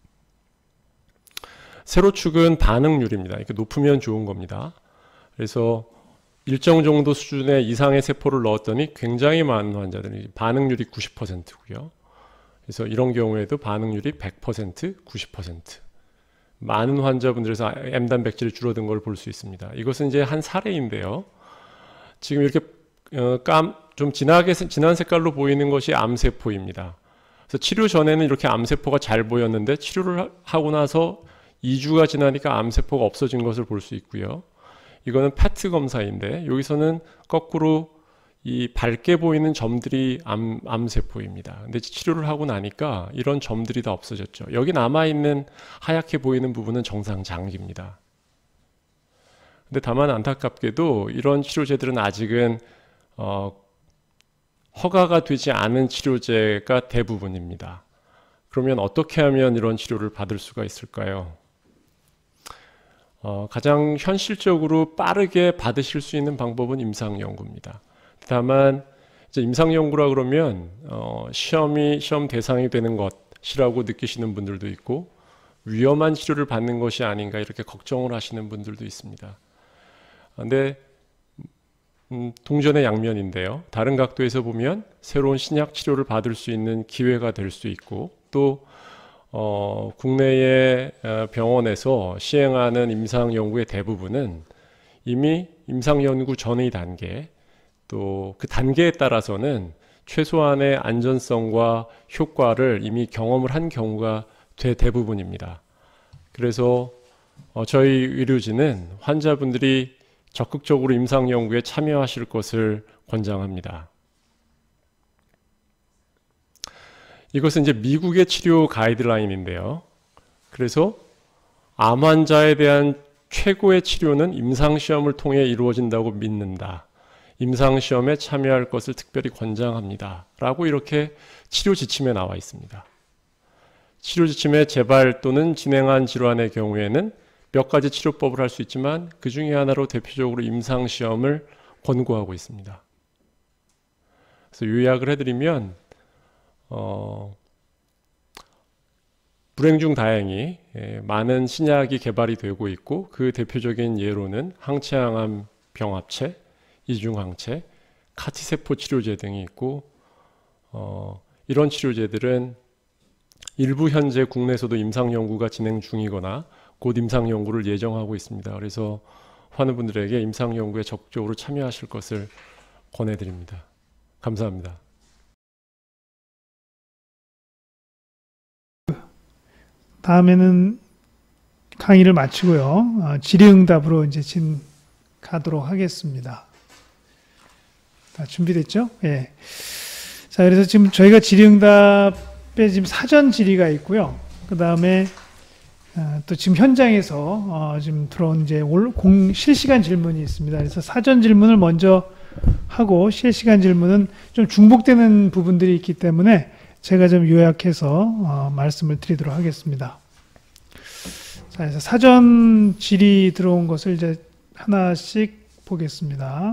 세로축은 반응률입니다. 이렇게 높으면 좋은 겁니다. 그래서 일정 정도 수준의 이상의 세포를 넣었더니 굉장히 많은 환자들이 반응률이 90%고요. 그래서 이런 경우에도 반응률이 100%, 90%. 많은 환자분들에서 M단백질이 줄어든 걸 볼 수 있습니다. 이것은 이제 한 사례인데요. 지금 이렇게 좀 진한 색깔로 보이는 것이 암세포입니다. 그래서 치료 전에는 이렇게 암세포가 잘 보였는데 치료를 하고 나서 2주가 지나니까 암세포가 없어진 것을 볼 수 있고요. 이거는 패트 검사인데 여기서는 거꾸로 이 밝게 보이는 점들이 암세포입니다. 근데 치료를 하고 나니까 이런 점들이 다 없어졌죠. 여기 남아있는 하얗게 보이는 부분은 정상 장기입니다. 근데 다만 안타깝게도 이런 치료제들은 아직은 허가가 되지 않은 치료제가 대부분입니다. 그러면 어떻게 하면 이런 치료를 받을 수가 있을까요? 가장 현실적으로 빠르게 받으실 수 있는 방법은 임상연구입니다. 다만 이제 임상연구라 그러면 시험 대상이 되는 것이라고 느끼시는 분들도 있고 위험한 치료를 받는 것이 아닌가 이렇게 걱정을 하시는 분들도 있습니다. 근데 동전의 양면인데요. 다른 각도에서 보면 새로운 신약 치료를 받을 수 있는 기회가 될 수 있고 또 국내의 병원에서 시행하는 임상연구의 대부분은 이미 임상연구 전의 단계 또 그 단계에 따라서는 최소한의 안전성과 효과를 이미 경험을 한 경우가 대부분입니다. 그래서 저희 의료진은 환자분들이 적극적으로 임상연구에 참여하실 것을 권장합니다. 이것은 이제 미국의 치료 가이드라인인데요. 그래서 암 환자에 대한 최고의 치료는 임상시험을 통해 이루어진다고 믿는다. 임상시험에 참여할 것을 특별히 권장합니다. 라고 이렇게 치료 지침에 나와 있습니다. 치료 지침에 재발 또는 진행한 질환의 경우에는 몇 가지 치료법을 할 수 있지만 그 중에 하나로 대표적으로 임상시험을 권고하고 있습니다. 그래서 요약을 해드리면 불행 중 다행히 많은 신약이 개발이 되고 있고 그 대표적인 예로는 항체항암 병합체, 이중항체, CAR-T세포 치료제 등이 있고 이런 치료제들은 일부 현재 국내에서도 임상연구가 진행 중이거나 곧 임상연구를 예정하고 있습니다. 그래서 많은 분들에게 임상연구에 적극적으로 참여하실 것을 권해드립니다. 감사합니다. 다음에는 강의를 마치고요. 질의응답으로 이제 가도록 하겠습니다. 다 준비됐죠? 예. 자, 그래서 지금 저희가 질의응답에 지금 사전 질의가 있고요. 그 다음에 또 지금 현장에서 지금 들어온 이제 실시간 질문이 있습니다. 그래서 사전 질문을 먼저 하고 실시간 질문은 좀 중복되는 부분들이 있기 때문에 제가 좀 요약해서 말씀을 드리도록 하겠습니다. 자, 그래서 사전 질의 들어온 것을 이제 하나씩 보겠습니다.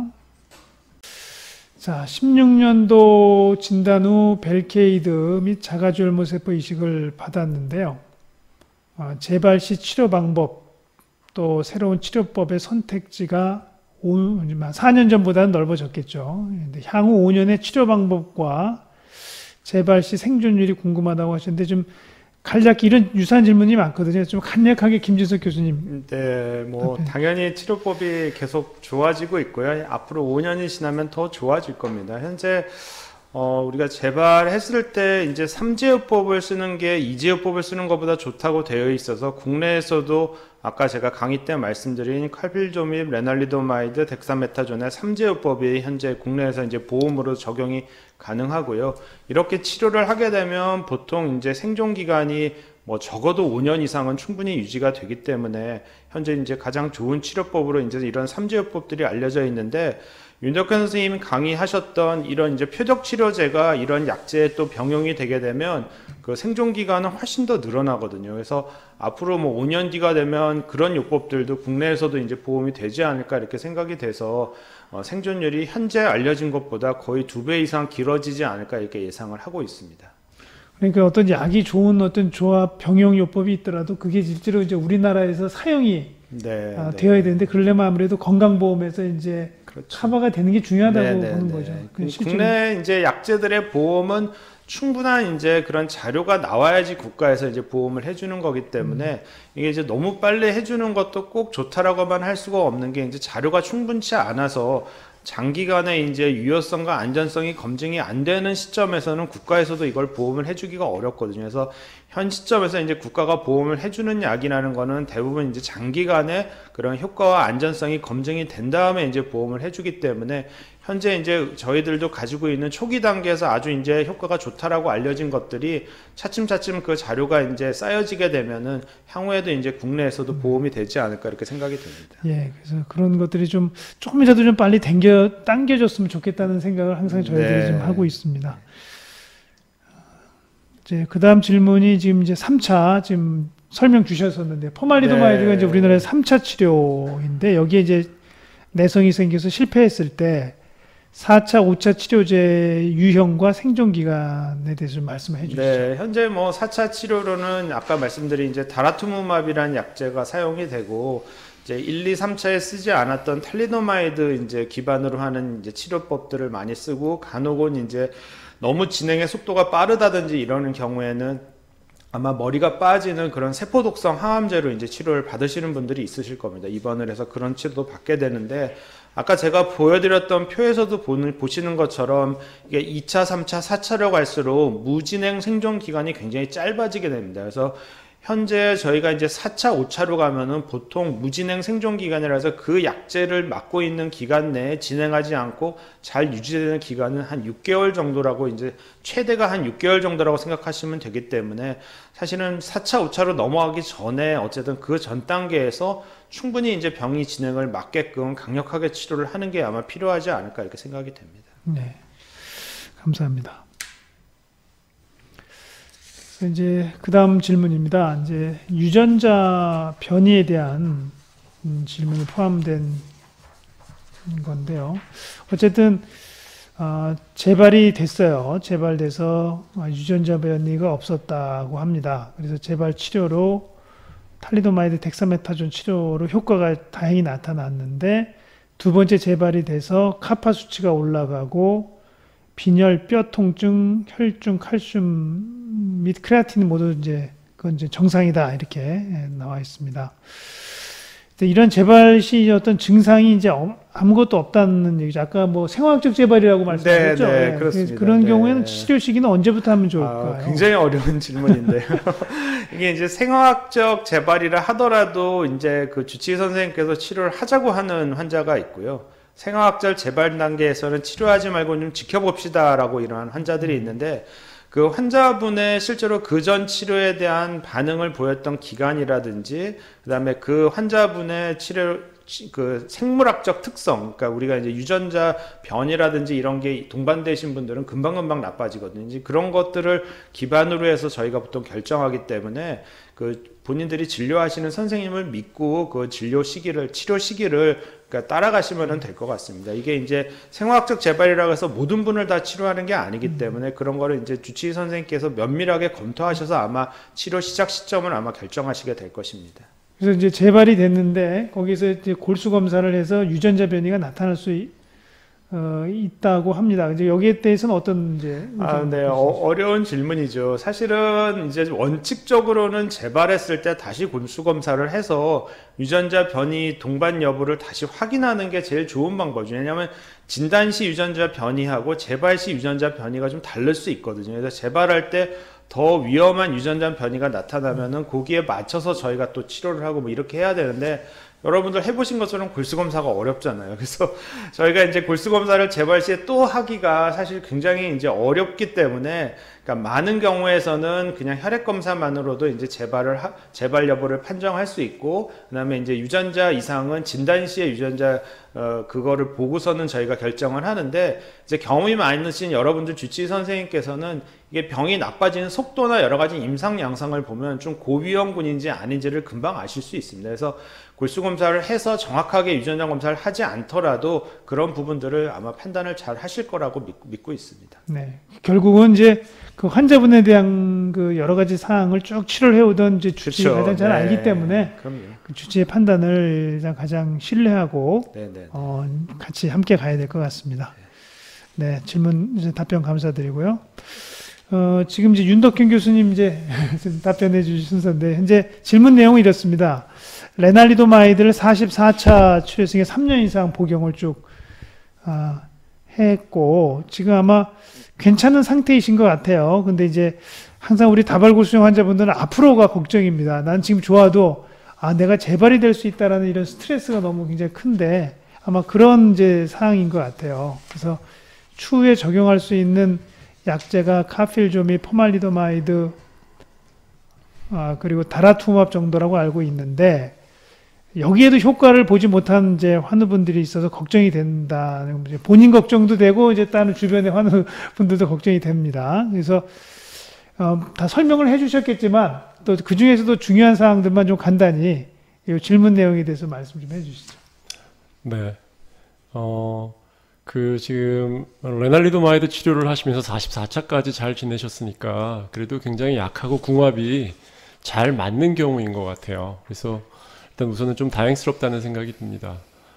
자, 16년도 진단 후 벨케이드 및 자가주혈모세포 이식을 받았는데요. 재발 시 치료 방법 또 새로운 치료법의 선택지가 4년 전보다는 넓어졌겠죠. 향후 5년의 치료 방법과 재발 시 생존율이 궁금하다고 하셨는데 좀 간략히 이런 유사한 질문이 많거든요. 좀 간략하게 김진석 교수님. 네, 당연히 치료법이 계속 좋아지고 있고요. 앞으로 5년이 지나면 더 좋아질 겁니다. 현재 우리가 재발했을 때 이제 3제어법을 쓰는 게 2제어법을 쓰는 것보다 좋다고 되어 있어서 국내에서도 아까 제가 강의 때 말씀드린 칼필조밉, 레날리도마이드, 덱사메타존의 3제어법이 현재 국내에서 이제 보험으로 적용이 가능하고요. 이렇게 치료를 하게 되면 보통 이제 생존 기간이 뭐 적어도 5년 이상은 충분히 유지가 되기 때문에 현재 이제 가장 좋은 치료법으로 이제 이런 삼재요법들이 알려져 있는데, 윤덕현 선생님이 강의하셨던 이런 이제 표적 치료제가 이런 약제에 또 병용이 되게 되면 그 생존 기간은 훨씬 더 늘어나거든요. 그래서 앞으로 뭐 5년 뒤가 되면 그런 요법들도 국내에서도 이제 보험이 되지 않을까 이렇게 생각이 돼서 생존율이 현재 알려진 것보다 거의 2배 이상 길어지지 않을까 이렇게 예상을 하고 있습니다. 그러니까 어떤 약이 좋은 어떤 조합 병용 요법이 있더라도 그게 실제로 이제 우리나라에서 사용이 되어야 되는데, 그러려면 아무래도 건강보험에서 이제 그렇죠. 커버가 되는 게 중요하다고 보는 거죠. 국내 이제 약제들의 보험은 충분한 이제 그런 자료가 나와야지 국가에서 이제 보험을 해주는 거기 때문에 이게 이제 너무 빨리 해주는 것도 꼭 좋다라고만 할 수가 없는 게, 이제 자료가 충분치 않아서 장기간의 이제 유효성과 안전성이 검증이 안 되는 시점에서는 국가에서도 이걸 보험을 해주기가 어렵거든요. 그래서 현 시점에서 이제 국가가 보험을 해주는 약이라는 거는 대부분 이제 장기간의 그런 효과와 안전성이 검증이 된 다음에 이제 보험을 해주기 때문에, 현재 이제 저희들도 가지고 있는 초기 단계에서 아주 이제 효과가 좋다라고 알려진 것들이 차츰차츰 그 자료가 이제 쌓여지게 되면은 향후에도 이제 국내에서도 보험이 되지 않을까 이렇게 생각이 듭니다. 예, 그래서 그런 것들이 좀 조금이라도 좀 빨리 당겨졌으면 좋겠다는 생각을 항상 저희들이 좀 하고 있습니다. 이제 그 다음 질문이 지금 이제 3차 지금 설명 주셨었는데, 포말리도마이드가 이제 우리나라의 3차 치료인데, 여기에 이제 내성이 생겨서 실패했을 때 4차, 5차 치료제 유형과 생존 기간에 대해서 좀 말씀해 주시죠. 네, 현재 뭐 4차 치료로는 아까 말씀드린 이제 다라투무맙이라는 약제가 사용이 되고, 이제 1, 2, 3차에 쓰지 않았던 탈리도마이드 이제 기반으로 하는 이제 치료법들을 많이 쓰고, 간혹은 이제 너무 진행의 속도가 빠르다든지 이러는 경우에는 아마 머리가 빠지는 그런 세포독성 항암제로 이제 치료를 받으시는 분들이 있으실 겁니다. 입원을 해서 그런 치료도 받게 되는데, 아까 제가 보여드렸던 표에서도 보시는 것처럼 이게 2차, 3차, 4차로 갈수록 무진행 생존 기간이 굉장히 짧아지게 됩니다. 그래서 현재 저희가 이제 4차, 5차로 가면은 보통 무진행 생존 기간이라서 그 약제를 맞고 있는 기간 내에 진행하지 않고 잘 유지되는 기간은 한 6개월 정도라고, 이제 최대가 한 6개월 정도라고 생각하시면 되기 때문에, 사실은 4차, 5차로 넘어가기 전에 어쨌든 그 전 단계에서 충분히 이제 병이 진행을 막게끔 강력하게 치료를 하는 게 아마 필요하지 않을까 이렇게 생각이 됩니다. 네, 감사합니다. 이제 그 다음 질문입니다. 이제 유전자 변이에 대한 질문이 포함된 건데요. 어쨌든 재발이 됐어요. 재발돼서 유전자 변이가 없었다고 합니다. 그래서 재발 치료로 탈리도마이드, 덱사메타존 치료로 효과가 다행히 나타났는데, 두 번째 재발이 돼서 카파 수치가 올라가고 빈혈, 뼈 통증, 혈중, 칼슘 및 크레아틴 모두 이제 그건 이제 정상이다 이렇게 나와 있습니다. 이런 재발 시 어떤 증상이 이제 아무것도 없다는 얘기죠. 아까 뭐 생화학적 재발이라고 말씀하셨죠. 네, 그렇습니다. 그런 경우에는 치료 시기는 언제부터 하면 좋을까요? 굉장히 어려운 질문인데요. 이게 이제 생화학적 재발이라 하더라도 이제 그 주치의 선생님께서 치료를 하자고 하는 환자가 있고요. 생화학적 재발 단계에서는 치료하지 말고 좀 지켜봅시다라고 이러한 환자들이 있는데, 그 환자분의 실제로 그전 치료에 대한 반응을 보였던 기간이라든지, 그다음에 그 환자분의 치료 그 생물학적 특성, 그러니까 우리가 이제 유전자 변이라든지 이런 게 동반되신 분들은 금방금방 나빠지거든요. 이제 그런 것들을 기반으로 해서 저희가 보통 결정하기 때문에, 그 본인들이 진료하시는 선생님을 믿고 그 치료 시기를 그러니까 따라가시면 될 것 같습니다. 이게 이제 생화학적 재발이라고 해서 모든 분을 다 치료하는 게 아니기 때문에, 그런 거를 이제 주치의 선생님께서 면밀하게 검토하셔서 아마 치료 시작 시점을 아마 결정하시게 될 것입니다. 그래서 이제 재발이 됐는데 거기서 이제 골수 검사를 해서 유전자 변이가 나타날 수 있다고 합니다. 이제 여기에 대해서는 어떤 이제 네, 어려운 질문이죠. 사실은 이제 원칙적으로는 재발했을 때 다시 골수 검사를 해서 유전자 변이 동반 여부를 다시 확인하는 게 제일 좋은 방법이죠. 왜냐하면 진단 시 유전자 변이하고 재발 시 유전자 변이가 좀 다를 수 있거든요. 그래서 재발할 때 더 위험한 유전자 변이가 나타나면은 거기에 맞춰서 저희가 또 치료를 하고 뭐 이렇게 해야 되는데, 여러분들 해보신 것처럼 골수검사가 어렵잖아요. 그래서 저희가 이제 골수검사를 재발 시에 또 하기가 사실 굉장히 이제 어렵기 때문에, 그러니까 많은 경우에서는 그냥 혈액 검사만으로도 이제 재발 여부를 판정할 수 있고, 그다음에 이제 유전자 이상은 진단 시에 유전자 그거를 보고서는 저희가 결정을 하는데, 이제 경험이 많으신 여러분들 주치의 선생님께서는 이게 병이 나빠지는 속도나 여러 가지 임상 양상을 보면 좀 고위험군인지 아닌지를 금방 아실 수 있습니다. 그래서 골수 검사를 해서 정확하게 유전자 검사를 하지 않더라도 그런 부분들을 아마 판단을 잘 하실 거라고 믿고 있습니다. 네, 결국은 이제 그 환자분에 대한 그 여러 가지 사항을 쭉 치료를 해오던 이제 주치의가 그렇죠. 가장 잘 네. 알기 때문에 그럼요. 그 주치의 판단을 가장 신뢰하고 네네. 같이 함께 가야 될 것 같습니다. 네, 질문 이제 답변 감사드리고요. 지금 이제 윤덕현 교수님 이제 답변해 주실 순서인데, 현재 질문 내용은 이렇습니다. 레날리도마이드를 44차 치료승에 3년 이상 복용을 쭉 했고, 지금 아마 괜찮은 상태이신 것 같아요. 근데 이제 항상 우리 다발골수증 환자분들은 앞으로가 걱정입니다. 난 지금 좋아도 내가 재발이 될 수 있다라는 이런 스트레스가 너무 굉장히 큰데, 아마 그런 이제 사항인 것 같아요. 그래서 추후에 적용할 수 있는 약제가 카필조미, 포말리도마이드, 그리고 다라투맙 정도라고 알고 있는데, 여기에도 효과를 보지 못한 이제 환우분들이 있어서 걱정이 된다는, 본인 걱정도 되고 이제 다른 주변의 환우분들도 걱정이 됩니다. 그래서 다 설명을 해주셨겠지만 또 그 중에서도 중요한 사항들만 좀 간단히 이 질문 내용에 대해서 말씀 좀 해주시죠. 네. 지금 레날리도마이드 치료를 하시면서 44차까지 잘 지내셨으니까 그래도 굉장히 약하고 궁합이 잘 맞는 경우인 것 같아요. 그래서 일단 우선은 좀 다행스럽다는 생각이 듭니다.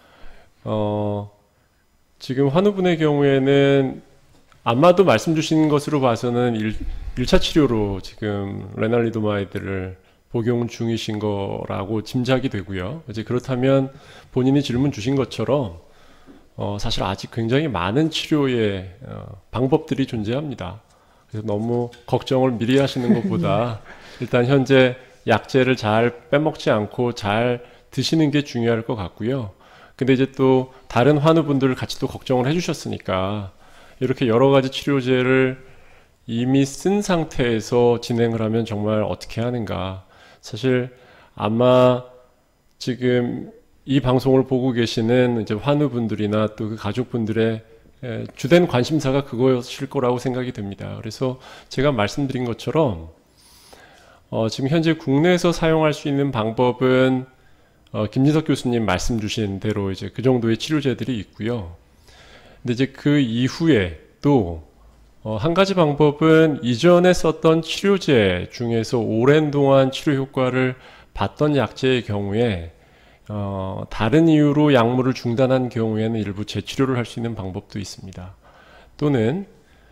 지금 환우분의 경우에는 아마도 말씀 주신 것으로 봐서는 1차 치료로 지금 레날리도마이드를 복용 중이신 거라고 짐작이 되고요. 이제 그렇다면 본인이 질문 주신 것처럼 사실 아직 굉장히 많은 치료의 방법들이 존재합니다. 그래서 너무 걱정을 미리 하시는 것보다 일단 현재 약제를 잘 빼먹지 않고 잘 드시는 게 중요할 것 같고요. 근데 이제 또 다른 환우분들을 같이 또 걱정을 해주셨으니까 이렇게 여러 가지 치료제를 이미 쓴 상태에서 진행을 하면 정말 어떻게 하는가. 사실 아마 지금 이 방송을 보고 계시는 이제 환우분들이나 또 그 가족분들의 주된 관심사가 그거였을 거라고 생각이 됩니다. 그래서 제가 말씀드린 것처럼 지금 현재 국내에서 사용할 수 있는 방법은 김진석 교수님 말씀 주신 대로 이제 그 정도의 치료제들이 있고요. 근데 이제 그 이후에 또 한 가지 방법은 이전에 썼던 치료제 중에서 오랜 동안 치료 효과를 봤던 약제의 경우에 다른 이유로 약물을 중단한 경우에는 일부 재치료를 할 수 있는 방법도 있습니다. 또는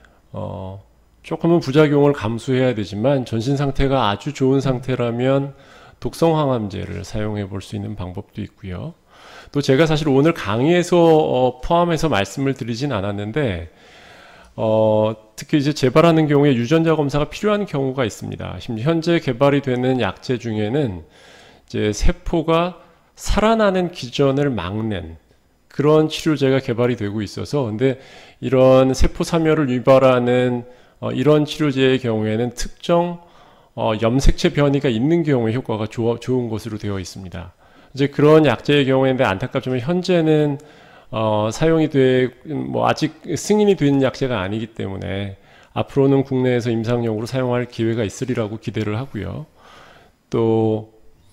조금은 부작용을 감수해야 되지만 전신 상태가 아주 좋은 상태라면 독성 항암제를 사용해 볼 수 있는 방법도 있고요. 또 제가 사실 오늘 강의에서 포함해서 말씀을 드리진 않았는데 특히 이제 재발하는 경우에 유전자 검사가 필요한 경우가 있습니다. 현재 개발이 되는 약제 중에는 이제 세포가 살아나는 기전을 막는 그런 치료제가 개발이 되고 있어서, 근데 이런 세포 사멸을 유발하는 이런 치료제의 경우에는 특정 염색체 변이가 있는 경우에 효과가 좋은 것으로 되어 있습니다. 이제 그런 약제의 경우에는 안타깝지만 현재는 사용이 아직 승인이 된 약제가 아니기 때문에 앞으로는 국내에서 임상용으로 사용할 기회가 있으리라고 기대를 하고요. 또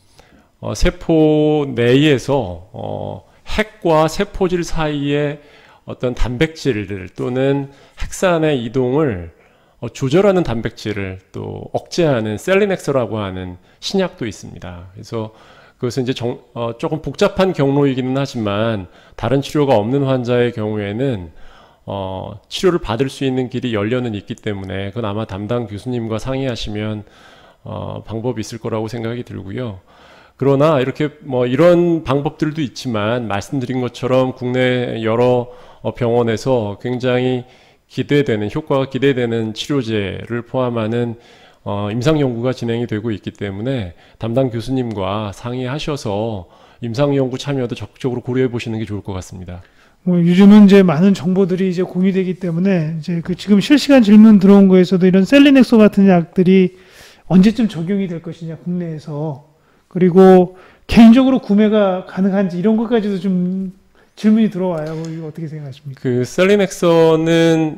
세포 내에서 핵과 세포질 사이에 어떤 단백질을 또는 핵산의 이동을 조절하는 단백질을 또 억제하는 셀리넥서라고 하는 신약도 있습니다. 그래서 그것은 이제 조금 복잡한 경로이기는 하지만 다른 치료가 없는 환자의 경우에는 치료를 받을 수 있는 길이 열려는 있기 때문에 그건 아마 담당 교수님과 상의하시면 방법이 있을 거라고 생각이 들고요. 그러나 이렇게 이런 방법들도 있지만 말씀드린 것처럼 국내 여러 병원에서 굉장히 효과가 기대되는 치료제를 포함하는 임상 연구가 진행이 되고 있기 때문에 담당 교수님과 상의하셔서 임상연구 참여도 적극적으로 고려해 보시는 게 좋을 것 같습니다. 뭐 요즘은 이제 많은 정보들이 이제 공유되기 때문에 이제 그 지금 실시간 질문 들어온 거에서도 이런 셀리넥소 같은 약들이 언제쯤 적용이 될 것이냐 국내에서, 그리고 개인적으로 구매가 가능한지 이런 것까지도 좀 질문이 들어와요. 이거 어떻게 생각하십니까? 그 셀리넥서는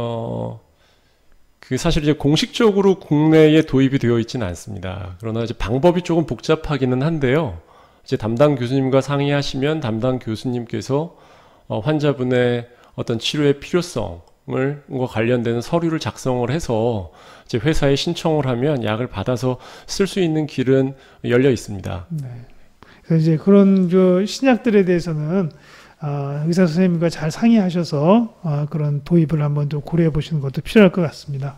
그 사실 이제 공식적으로 국내에 도입이 되어 있지는 않습니다. 그러나 이제 방법이 조금 복잡하기는 한데요. 이제 담당 교수님과 상의하시면 담당 교수님께서 환자분의 어떤 치료의 필요성을 관련되는 서류를 작성을 해서 이제 회사에 신청을 하면 약을 받아서 쓸 수 있는 길은 열려 있습니다. 네. 그래서 이제 그런 신약들에 대해서는 의사 선생님과 잘 상의하셔서 그런 도입을 한번 좀 고려해 보시는 것도 필요할 것 같습니다.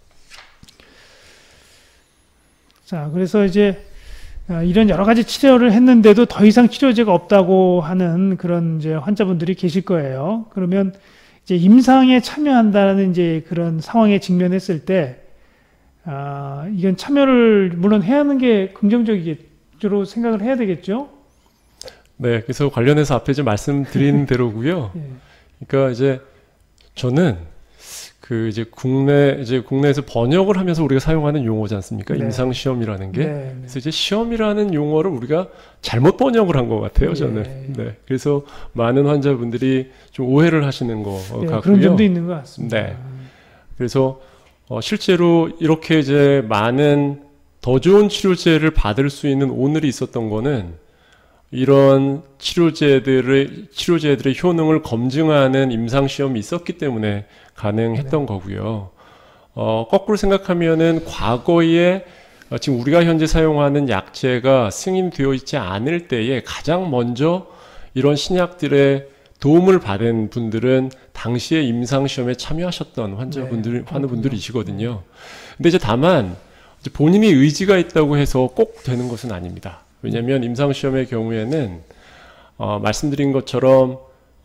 자, 그래서 이제 이런 여러 가지 치료를 했는데도 더 이상 치료제가 없다고 하는 그런 이제 환자분들이 계실 거예요. 그러면 이제 임상에 참여한다는 이제 그런 상황에 직면했을 때, 이건 참여를 물론 해야 하는 게 긍정적으로 생각을 해야 되겠죠? 네, 그래서 관련해서 앞에 좀 말씀드린 대로고요. 예. 그러니까 이제 저는 그 이제 국내에서 번역을 하면서 우리가 사용하는 용어지 않습니까? 네. 임상 시험이라는 게. 네. 그래서 이제 시험이라는 용어를 우리가 잘못 번역을 한 것 같아요, 저는. 예. 네, 그래서 많은 환자분들이 좀 오해를 하시는 것 네, 같고요. 그런 점도 있는 것 같습니다. 네. 그래서 실제로 이렇게 이제 많은 더 좋은 치료제를 받을 수 있는 오늘이 있었던 거는 이런 치료제들의 효능을 검증하는 임상시험이 있었기 때문에 가능했던 거고요. 거꾸로 생각하면은 과거에 지금 우리가 현재 사용하는 약제가 승인되어 있지 않을 때에 가장 먼저 이런 신약들의 도움을 받은 분들은 당시에 임상시험에 참여하셨던 환자분들이시거든요. 근데 이제 다만 본인이 의지가 있다고 해서 꼭 되는 것은 아닙니다. 왜냐하면 임상시험의 경우에는 말씀드린 것처럼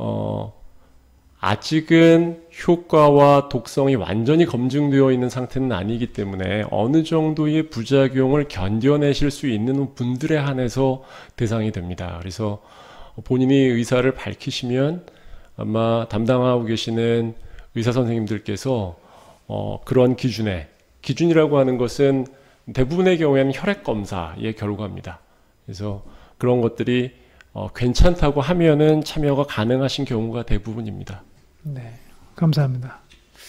아직은 효과와 독성이 완전히 검증되어 있는 상태는 아니기 때문에 어느 정도의 부작용을 견뎌내실 수 있는 분들에 한해서 대상이 됩니다. 그래서 본인이 의사를 밝히시면 아마 담당하고 계시는 의사 선생님들께서 그런 기준이라고 하는 것은 대부분의 경우에는 혈액 검사의 결과입니다. 그래서 그런 것들이 괜찮다고 하면은 참여가 가능하신 경우가 대부분입니다. 네, 감사합니다.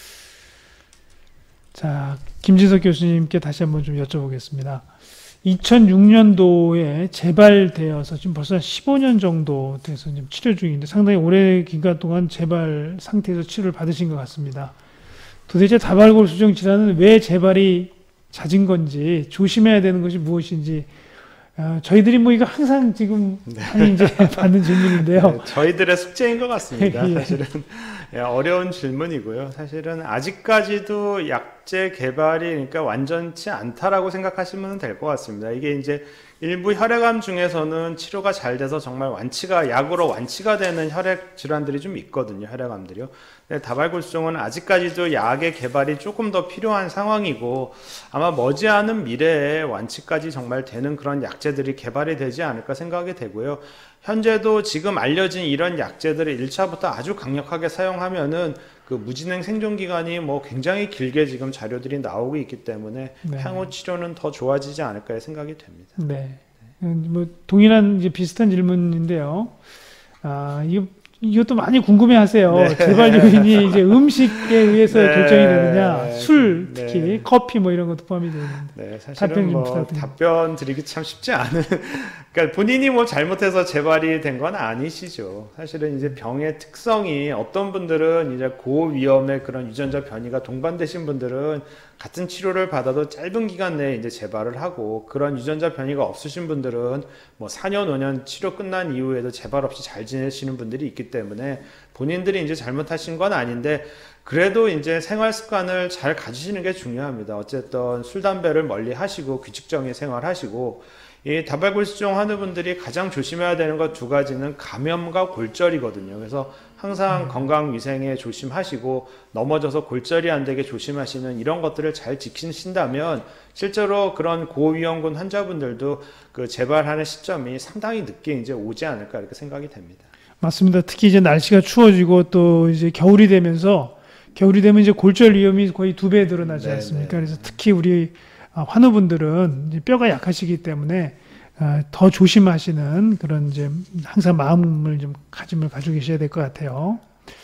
자, 김진석 교수님께 다시 한번 좀 여쭤보겠습니다. 2006년도에 재발되어서 지금 벌써 15년 정도 돼서 지금 치료 중인데 상당히 오래 기간 동안 재발 상태에서 치료를 받으신 것 같습니다. 도대체 다발골수증 질환은 왜 재발이 잦은 건지, 조심해야 되는 것이 무엇인지, 저희들이 뭐 이거 항상 지금 많이 이제 받는 질문인데요. 네, 저희들의 숙제인 것 같습니다. 예. 사실은 어려운 질문이고요. 사실은 아직까지도 약제 개발이 그러니까 완전치 않다라고 생각하시면 될 것 같습니다. 이게 이제 일부 혈액암 중에서는 치료가 잘 돼서 정말 약으로 완치가 되는 혈액 질환들이 좀 있거든요. 혈액암들이요. 근데 다발골수증은 아직까지도 약의 개발이 조금 더 필요한 상황이고 아마 머지않은 미래에 완치까지 정말 되는 그런 약제들이 개발이 되지 않을까 생각이 되고요. 현재도 지금 알려진 이런 약제들을 1차부터 아주 강력하게 사용하면은 그 무진행 생존기간이 뭐 굉장히 길게 지금 자료들이 나오고 있기 때문에 네. 향후 치료는 더 좋아지지 않을까 생각이 됩니다. 네. 뭐 동일한 이제 비슷한 질문인데요. 이것도 많이 궁금해하세요. 네. 재발 요인이 이제 음식에 의해서 네. 결정이 되느냐, 술 네. 특히 커피 뭐 이런 것도 포함이 되는데. 네, 답변 사실은 좀 뭐 부탁드립니다. 답변 드리기 참 쉽지 않은. 그러니까 본인이 뭐 잘못해서 재발이 된 건 아니시죠. 사실은 이제 병의 특성이 어떤 분들은 이제 고위험의 그런 유전자 변이가 동반되신 분들은 같은 치료를 받아도 짧은 기간 내에 이제 재발을 하고 그런 유전자 변이가 없으신 분들은 뭐 4년, 5년 치료 끝난 이후에도 재발 없이 잘 지내시는 분들이 있기 때문에 본인들이 이제 잘못하신 건 아닌데 그래도 이제 생활 습관을 잘 가지시는 게 중요합니다. 어쨌든 술, 담배를 멀리 하시고 규칙적인 생활 하시고 이 다발골수종 하는 분들이 가장 조심해야 되는 것 두 가지는 감염과 골절이거든요. 그래서 항상 건강위생에 조심하시고 넘어져서 골절이 안 되게 조심하시는 이런 것들을 잘 지키신다면 실제로 그런 고위험군 환자분들도 그 재발하는 시점이 상당히 늦게 이제 오지 않을까 이렇게 생각이 됩니다. 맞습니다. 특히 이제 날씨가 추워지고 또 이제 겨울이 되면 이제 골절 위험이 거의 2배 늘어나지 네, 않습니까? 네. 그래서 특히 우리 환우분들은 이제 뼈가 약하시기 때문에 더 조심하시는 그런 이제 항상 마음을 좀 가지고 계셔야 될 것 같아요.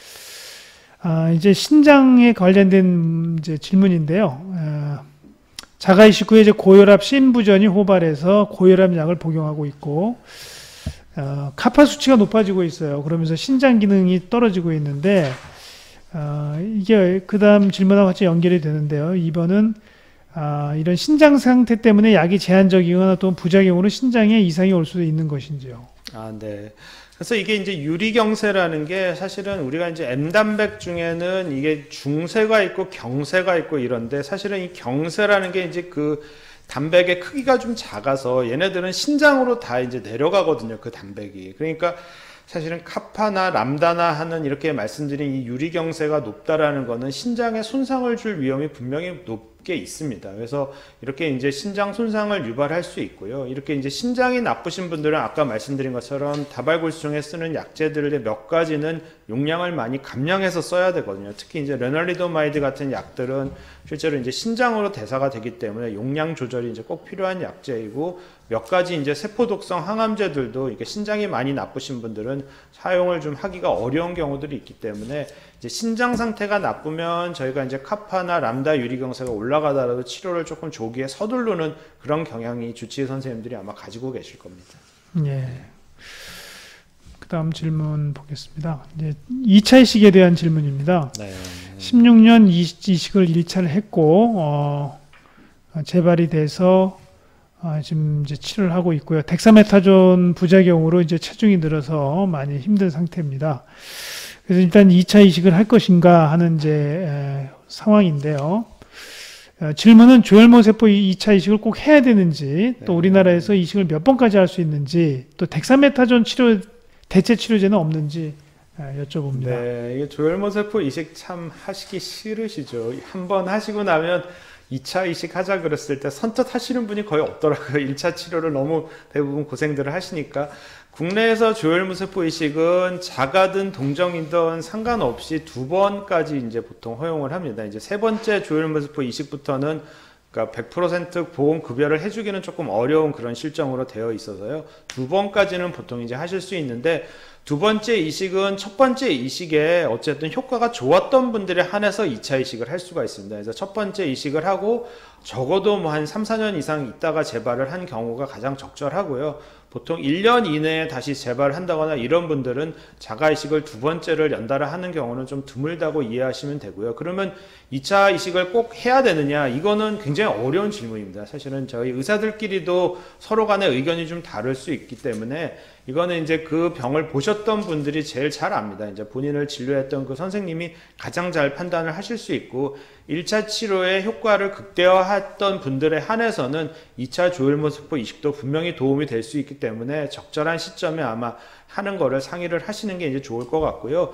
이제 신장에 관련된 이제 질문인데요. 자가 이식 후에 이제 고혈압 심부전이 호발해서 고혈압 약을 복용하고 있고, 카파 수치가 높아지고 있어요. 그러면서 신장 기능이 떨어지고 있는데, 이게 그 다음 질문하고 같이 연결이 되는데요. 2번은 이런 신장 상태 때문에 약이 제한적이거나 또 부작용으로 신장에 이상이 올 수도 있는 것인지요. 네. 그래서 이게 이제 유리경세라는 게 사실은 우리가 이제 M단백 중에는 이게 중세가 있고 경세가 있고 이런데 사실은 이 경세라는 게 이제 그 단백의 크기가 좀 작아서 얘네들은 신장으로 다 이제 내려가거든요. 그 단백이. 그러니까 사실은 카파나 람다나 하는 이렇게 말씀드린 이 유리경세가 높다라는 거는 신장에 손상을 줄 위험이 분명히 높게 있습니다. 그래서 이렇게 이제 신장 손상을 유발할 수 있고요. 이렇게 이제 신장이 나쁘신 분들은 아까 말씀드린 것처럼 다발골수종에 쓰는 약제들의 몇 가지는 용량을 많이 감량해서 써야 되거든요. 특히 이제 레널리도마이드 같은 약들은 실제로 이제 신장으로 대사가 되기 때문에 용량 조절이 이제 꼭 필요한 약제이고 몇 가지 이제 세포독성 항암제들도 이게 신장이 많이 나쁘신 분들은 사용을 좀 하기가 어려운 경우들이 있기 때문에 이제 신장 상태가 나쁘면 저희가 이제 카파나 람다 유리경세가 올라가더라도 치료를 조금 조기에 서두르는 그런 경향이 주치의 선생님들이 아마 가지고 계실 겁니다. 예. 그 다음 질문 보겠습니다. 이제 2차 이식에 대한 질문입니다. 네. 16년 이식을 1차를 했고, 재발이 돼서 지금 이제 치료를 하고 있고요. 덱사메타존 부작용으로 이제 체중이 늘어서 많이 힘든 상태입니다. 그래서 일단 2차 이식을 할 것인가 하는 이제 상황인데요. 질문은 조혈모세포 2차 이식을 꼭 해야 되는지, 또 우리나라에서 이식을 몇 번까지 할 수 있는지, 또 덱사메타존 치료 대체 치료제는 없는지 여쭤봅니다. 네, 이게 조혈모세포 이식 참 하시기 싫으시죠. 한번 하시고 나면 2차 이식 하자 그랬을 때 선뜻 하시는 분이 거의 없더라고요. 1차 치료를 너무 대부분 고생들을 하시니까. 국내에서 조혈모세포 이식은 자가든 동정이든 상관없이 2번까지 이제 보통 허용을 합니다. 이제 3번째 조혈모세포 이식부터는 그러니까 100% 보험 급여를 해주기는 조금 어려운 그런 실정으로 되어 있어서요. 2번까지는 보통 이제 하실 수 있는데 2번째 이식은 첫 번째 이식에 어쨌든 효과가 좋았던 분들에 한해서 2차 이식을 할 수가 있습니다. 그래서 첫 번째 이식을 하고 적어도 뭐 한 3, 4년 이상 있다가 재발을 한 경우가 가장 적절하고요. 보통 1년 이내에 다시 재발을 한다거나 이런 분들은 자가 이식을 2번째를 연달아 하는 경우는 좀 드물다고 이해하시면 되고요. 그러면 2차 이식을 꼭 해야 되느냐? 이거는 굉장히 어려운 질문입니다. 사실은 저희 의사들끼리도 서로 간의 의견이 좀 다를 수 있기 때문에 이거는 이제 그 병을 보셨던 분들이 제일 잘 압니다. 이제 본인을 진료했던 그 선생님이 가장 잘 판단을 하실 수 있고 1차 치료의 효과를 극대화했던 분들에 한해서는 2차 조혈모세포 이식도 분명히 도움이 될 수 있기 때문에 적절한 시점에 아마 하는 거를 상의를 하시는 게 이제 좋을 것 같고요.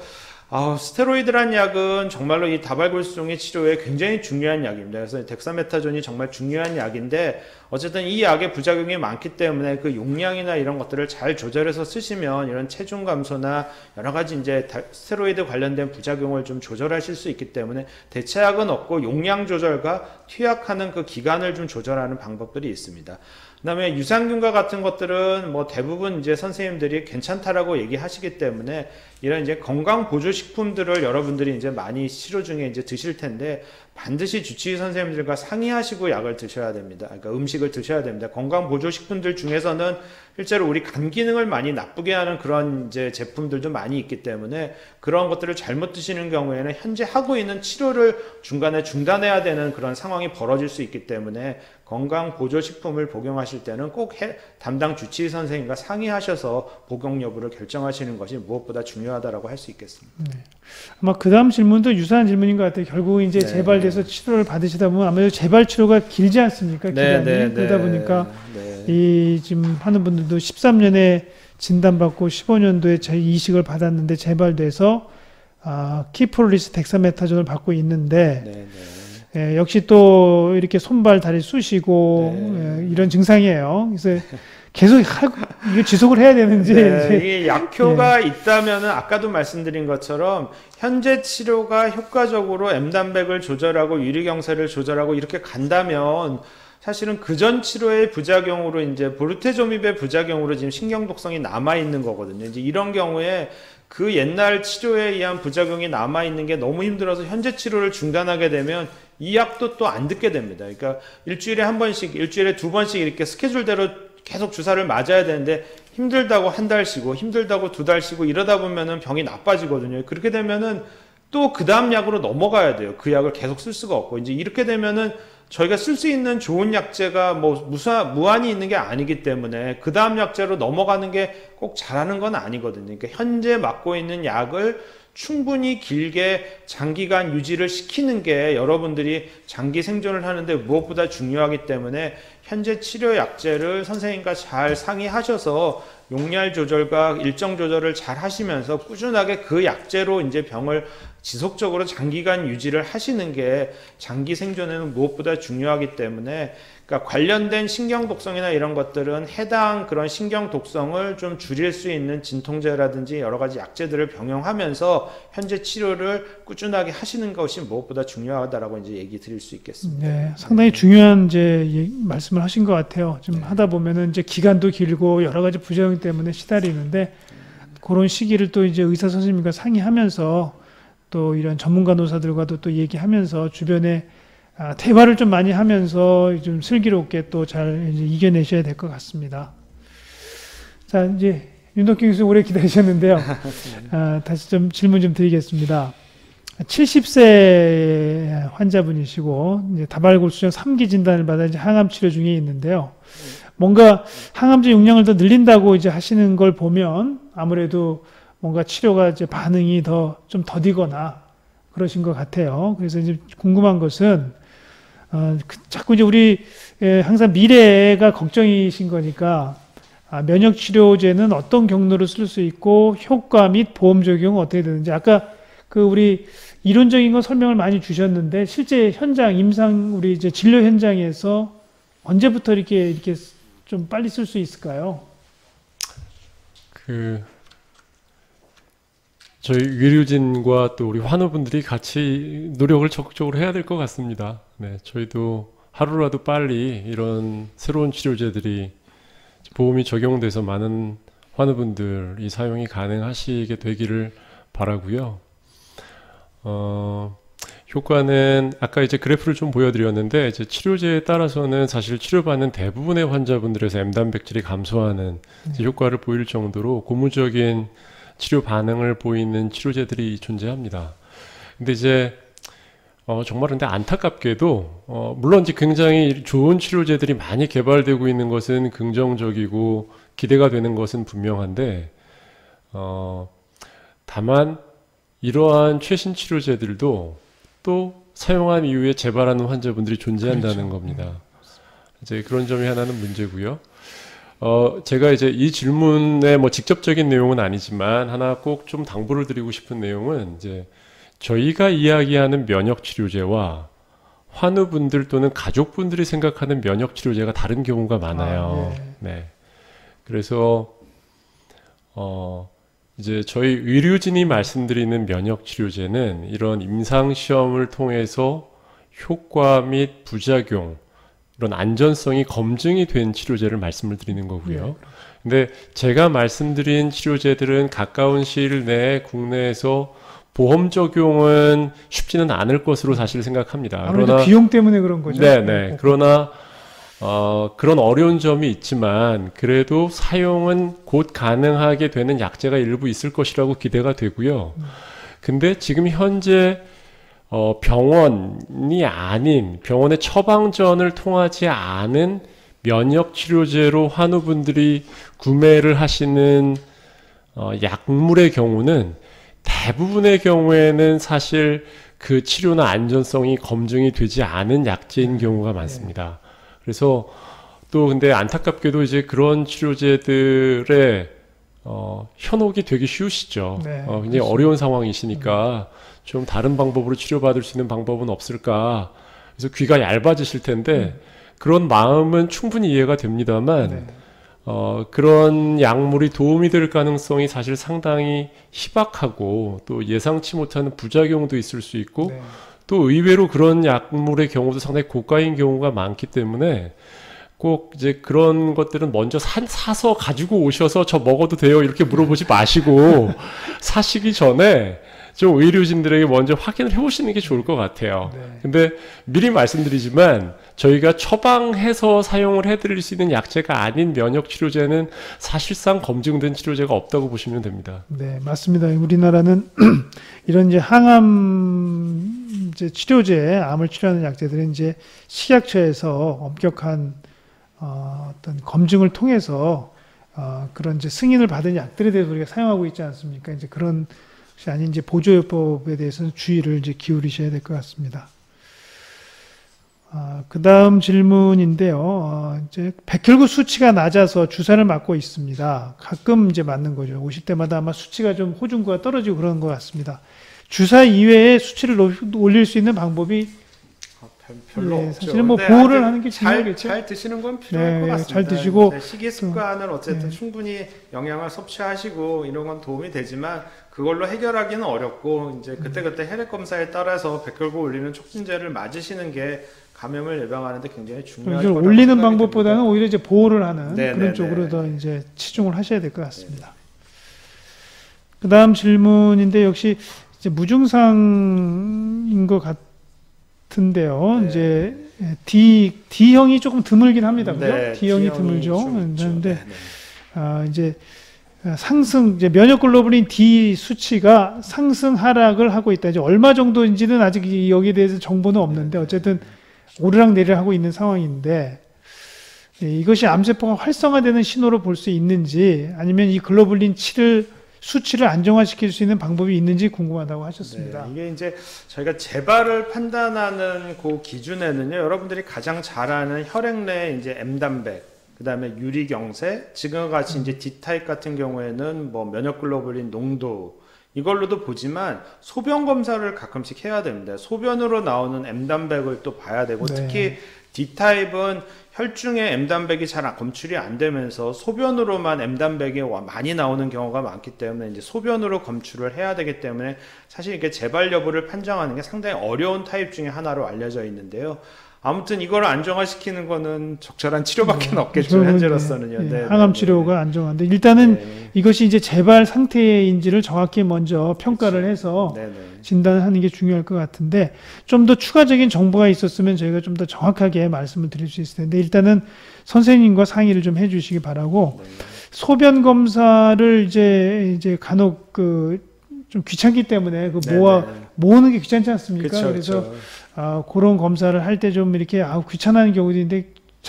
스테로이드란 약은 정말로 이 다발골수종의 치료에 굉장히 중요한 약입니다. 그래서 덱사메타존이 정말 중요한 약인데 어쨌든 이 약의 부작용이 많기 때문에 그 용량이나 이런 것들을 잘 조절해서 쓰시면 이런 체중 감소나 여러 가지 이제 스테로이드 관련된 부작용을 좀 조절하실 수 있기 때문에 대체약은 없고 용량 조절과 투약하는 그 기간을 좀 조절하는 방법들이 있습니다. 그다음에 유산균과 같은 것들은 뭐 대부분 이제 선생님들이 괜찮다라고 얘기하시기 때문에 이런 이제 건강 보조 식품들을 여러분들이 이제 많이 치료 중에 이제 드실 텐데 반드시 주치의 선생님들과 상의하시고 약을 드셔야 됩니다. 그러니까 음식을 드셔야 됩니다. 건강 보조 식품들 중에서는 실제로 우리 간 기능을 많이 나쁘게 하는 그런 이제 제품들도 많이 있기 때문에 그런 것들을 잘못 드시는 경우에는 현재 하고 있는 치료를 중간에 중단해야 되는 그런 상황이 벌어질 수 있기 때문에 건강보조식품을 복용하실 때는 꼭 담당 주치의 선생님과 상의하셔서 복용 여부를 결정하시는 것이 무엇보다 중요하다고 할 수 있겠습니다. 네. 아마 그 다음 질문도 유사한 질문인 것 같아요. 결국 이제 네. 재발돼서 치료를 받으시다 보면 아무래도 재발 치료가 길지 않습니까? 기간이. 그러다 보니까 이 지금 하는 분들도 13년에 진단받고 15년도에 이식을 받았는데 재발돼서 키프로리스 덱사메타존을 받고 있는데 예, 역시 또 이렇게 손발 다리 쑤시고 예, 이런 증상이에요. 그래서 계속 이거 지속을 해야 되는지 이게 약효가 있다면은 아까도 말씀드린 것처럼 현재 치료가 효과적으로 M단백을 조절하고 유리경색을 조절하고 이렇게 간다면 사실은 그전 치료의 부작용으로 이제 보르테조밉의 부작용으로 지금 신경 독성이 남아 있는 거거든요. 이제 이런 경우에 그 옛날 치료에 의한 부작용이 남아 있는 게 너무 힘들어서 현재 치료를 중단하게 되면 이 약도 또 안 듣게 됩니다. 그러니까 일주일에 한 번씩, 일주일에 두 번씩 이렇게 스케줄대로 계속 주사를 맞아야 되는데 힘들다고 한 달 쉬고 힘들다고 두 달 쉬고 이러다 보면은 병이 나빠지거든요. 그렇게 되면은 또 그 다음 약으로 넘어가야 돼요. 그 약을 계속 쓸 수가 없고 이제 이렇게 되면은 저희가 쓸 수 있는 좋은 약제가 뭐 무한히 있는 게 아니기 때문에 그 다음 약제로 넘어가는 게 꼭 잘하는 건 아니거든요. 그러니까 현재 맞고 있는 약을 충분히 길게 장기간 유지를 시키는 게 여러분들이 장기 생존을 하는데 무엇보다 중요하기 때문에 현재 치료 약제를 선생님과 잘 상의하셔서 용량 조절과 일정 조절을 잘 하시면서 꾸준하게 그 약제로 이제 병을 지속적으로 장기간 유지를 하시는 게 장기 생존에는 무엇보다 중요하기 때문에 그러니까 관련된 신경 독성이나 이런 것들은 해당 그런 신경 독성을 좀 줄일 수 있는 진통제라든지 여러 가지 약제들을 병용하면서 현재 치료를 꾸준하게 하시는 것이 무엇보다 중요하다라고 이제 얘기 드릴 수 있겠습니다. 네, 상당히 중요한 이제 말씀을 하신 것 같아요. 좀 하다 보면은 이제 기간도 길고 여러 가지 부작용 때문에 시달리는데 그런 시기를 또 이제 의사 선생님과 상의하면서 또 이런 전문 간호사들과도 또 얘기하면서 주변에 대화를 좀 많이 하면서 좀 슬기롭게 또 잘 이겨내셔야 될 것 같습니다. 자, 이제 윤덕기 교수 오래 기다리셨는데요. 다시 좀 질문 좀 드리겠습니다. 70세 환자분이시고 이제 다발골수증 3기 진단을 받아 이제 항암 치료 중에 있는데요. 뭔가 항암제 용량을 더 늘린다고 이제 하시는 걸 보면 아무래도 뭔가 치료가 이제 반응이 좀 더디거나 그러신 것 같아요. 그래서 이제 궁금한 것은 자꾸 이제 우리 항상 미래가 걱정이신 거니까 면역 치료제는 어떤 경로로 쓸 수 있고 효과 및 보험 적용은 어떻게 되는지 아까 그 우리 이론적인 건 설명을 많이 주셨는데 실제 현장 임상 우리 이제 진료 현장에서 언제부터 이렇게 좀 빨리 쓸 수 있을까요? 저희 의료진과 또 우리 환우분들이 같이 노력을 적극적으로 해야 될 것 같습니다. 네, 저희도 하루라도 빨리 이런 새로운 치료제들이 보험이 적용돼서 많은 환우분들이 사용이 가능하시게 되기를 바라고요. 효과는 아까 이제 그래프를 좀 보여드렸는데 이제 치료제에 따라서는 사실 치료받는 대부분의 환자분들에서 M단백질이 감소하는 이제 효과를 보일 정도로 고무적인 치료 반응을 보이는 치료제들이 존재합니다. 근데 이제 정말 근데 안타깝게도 물론 이제 굉장히 좋은 치료제들이 많이 개발되고 있는 것은 긍정적이고 기대가 되는 것은 분명한데 다만 이러한 최신 치료제들도 또 사용한 이후에 재발하는 환자분들이 존재한다는 겁니다. 이제 그런 점이 하나는 문제고요. 제가 이제 이 질문의 뭐 직접적인 내용은 아니지만 하나 꼭 좀 당부를 드리고 싶은 내용은 이제 저희가 이야기하는 면역 치료제와 환우분들 또는 가족분들이 생각하는 면역 치료제가 다른 경우가 많아요. 네. 그래서 이제 저희 의료진이 말씀드리는 면역 치료제는 이런 임상 시험을 통해서 효과 및 부작용 이런 안전성이 검증이 된 치료제를 말씀을 드리는 거고요. 근데 제가 말씀드린 치료제들은 가까운 시일 내에 국내에서 보험 적용은 쉽지는 않을 것으로 사실 생각합니다. 아무래도 그러나 비용 때문에 그런 거죠. 네네. 그러나 그런 어려운 점이 있지만 그래도 사용은 곧 가능하게 되는 약제가 일부 있을 것이라고 기대가 되고요. 근데 지금 현재 병원이 아닌 병원의 처방전을 통하지 않은 면역 치료제로 환우분들이 구매를 하시는 약물의 경우는 대부분의 경우에는 사실 그 치료나 안전성이 검증이 되지 않은 약제인 경우가 많습니다. 그래서 또 근데 안타깝게도 이제 그런 치료제들의 현혹이 되기 쉬우시죠. 네, 굉장히 그렇습니다. 어려운 상황이시니까 좀 다른 방법으로 치료받을 수 있는 방법은 없을까. 그래서 귀가 얇아지실 텐데 그런 마음은 충분히 이해가 됩니다만 네. 그런 약물이 도움이 될 가능성이 사실 상당히 희박하고 또 예상치 못하는 부작용도 있을 수 있고 네. 또 의외로 그런 약물의 경우도 상당히 고가인 경우가 많기 때문에 꼭 이제 그런 것들은 먼저 사서 가지고 오셔서 저 먹어도 돼요 이렇게 물어보지 마시고 사시기 전에 좀 의료진들에게 먼저 확인을 해보시는 게 좋을 것 같아요. 네. 근데 미리 말씀드리지만 저희가 처방해서 사용을 해드릴 수 있는 약제가 아닌 면역 치료제는 사실상 검증된 치료제가 없다고 보시면 됩니다. 네, 맞습니다. 우리나라는 이런 이제 항암 이제 치료제, 암을 치료하는 약제들은 이제 식약처에서 엄격한 어떤 검증을 통해서 그런 이제 승인을 받은 약들에 대해서 우리가 사용하고 있지 않습니까? 이제 그런 것이 아닌 이제 보조요법에 대해서는 주의를 이제 기울이셔야 될 것 같습니다. 그 다음 질문인데요. 이제 백혈구 수치가 낮아서 주사를 맞고 있습니다. 가끔 이제 맞는 거죠. 50대마다 아마 수치가 좀 호중구가 떨어지고 그런 것 같습니다. 주사 이외에 수치를 올릴 수 있는 방법이 별로 예, 없죠. 사실은 뭐 근데 보호를 아직 하는 게 중요하겠죠. 잘 드시는 건 필요할 네, 것 예, 같습니다. 잘 드시고 네, 식이 습관을 어쨌든 네. 충분히 영양을 섭취하시고 이런 건 도움이 되지만 그걸로 해결하기는 어렵고 이제 그때그때 혈액 검사에 따라서 백혈구 올리는 촉진제를 맞으시는 게 감염을 예방하는데 굉장히 중요한 이걸 올리는 방법보다는 오히려 이제 보호를 하는 네, 그런 네, 쪽으로 네. 더 이제 치중을 하셔야 될 것 같습니다. 그 다음 질문인데 역시 이제 무증상인 것 같은데요. 네. 이제 D형이 조금 드물긴 합니다. 그죠? 네, D형이 D형이 드물죠. 좀 있죠. 그런데 네, 네. 이제 상승, 이제 면역글로불린 D 수치가 상승 하락을 하고 있다. 이제 얼마 정도인지는 아직 여기에 대해서 정보는 없는데 어쨌든 오르락 내리락 하고 있는 상황인데 이것이 암세포가 활성화되는 신호로 볼 수 있는지 아니면 이 글로불린 7을 수치를 안정화시킬 수 있는 방법이 있는지 궁금하다고 하셨습니다. 네, 이게 이제 저희가 재발을 판단하는 그 기준에는요, 여러분들이 가장 잘 아는 혈액 내 이제 M단백, 그 다음에 유리경색, 지금과 같이 이제 D타입 같은 경우에는 뭐 면역글로불린 농도, 이걸로도 보지만 소변 검사를 가끔씩 해야 됩니다. 소변으로 나오는 M단백을 또 봐야 되고, 네. 특히 D타입은 혈중에 M단백이 잘 검출이 안 되면서 소변으로만 M단백이 많이 나오는 경우가 많기 때문에 이제 소변으로 검출을 해야 되기 때문에 사실 이게 재발 여부를 판정하는 게 상당히 어려운 타입 중에 하나로 알려져 있는데요. 아무튼 이걸 안정화시키는 거는 적절한 치료밖에 없겠죠. 현재로서는요. 네, 항암 네, 치료가 안정화인데 일단은 네. 이것이 이제 재발 상태인지를 정확히 먼저 평가를 해서 네, 네. 진단을 하는 게 중요할 것 같은데 좀 더 추가적인 정보가 있었으면 저희가 좀 더 정확하게 말씀을 드릴 수 있을 텐데 일단은 선생님과 상의를 좀 해주시기 바라고 네. 소변 검사를 이제 간혹 좀 귀찮기 때문에 네, 모으는 게 귀찮지 않습니까? 그쵸, 그래서 그쵸. 그런 검사를 할 때 좀 이렇게 귀찮아하는 경우도 있는데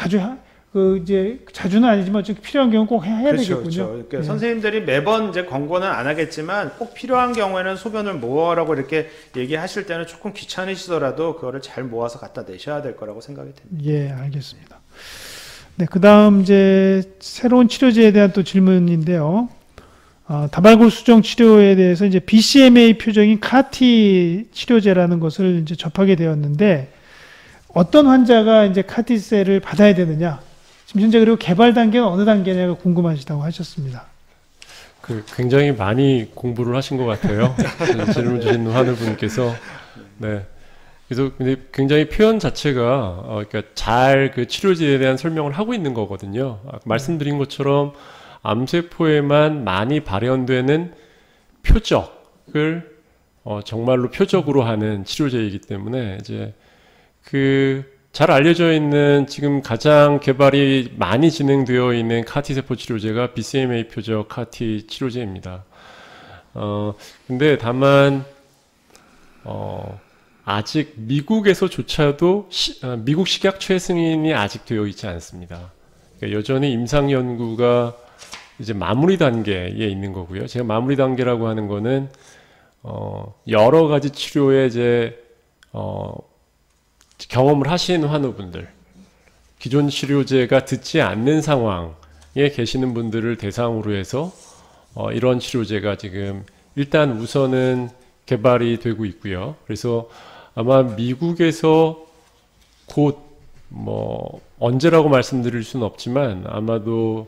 자주는 아니지만 좀 필요한 경우 꼭 해야 그렇죠, 되겠군요. 그렇죠. 그러니까 네. 선생님들이 매번 이제 권고는 안 하겠지만 꼭 필요한 경우에는 소변을 모아라고 이렇게 얘기하실 때는 조금 귀찮으시더라도 그거를 잘 모아서 갖다 내셔야 될 거라고 생각이 됩니다. 예, 알겠습니다. 네, 그다음 이제 새로운 치료제에 대한 또 질문인데요. 다발골 수정 치료에 대해서 이제 BCMA 표적인 CAR-T 치료제라는 것을 이제 접하게 되었는데 어떤 환자가 이제 CAR-T셀을 받아야 되느냐? 지금 현재 그리고 개발 단계는 어느 단계냐가 궁금하시다고 하셨습니다. 굉장히 많이 공부를 하신 것 같아요. 질문 주신 환우분께서. 네. 그래서 근데 굉장히 표현 자체가 그러니까 잘 그 치료제에 대한 설명을 하고 있는 거거든요. 말씀드린 것처럼 암세포에만 많이 발현되는 표적을 정말로 표적으로 하는 치료제이기 때문에 이제 잘 알려져 있는 지금 가장 개발이 많이 진행되어 있는 CAR-T 세포 치료제가 BCMA 표적 CAR-T 치료제입니다. 근데 다만 아직 미국에서조차도 미국 식약처의 승인이 아직 되어 있지 않습니다. 그러니까 여전히 임상 연구가 이제 마무리 단계에 있는 거고요. 제가 마무리 단계라고 하는 거는 여러 가지 치료에 이제 경험을 하신 환우분들, 기존 치료제가 듣지 않는 상황에 계시는 분들을 대상으로 해서 이런 치료제가 지금 일단 우선은 개발이 되고 있고요. 그래서 아마 미국에서 곧 언제라고 말씀드릴 수는 없지만 아마도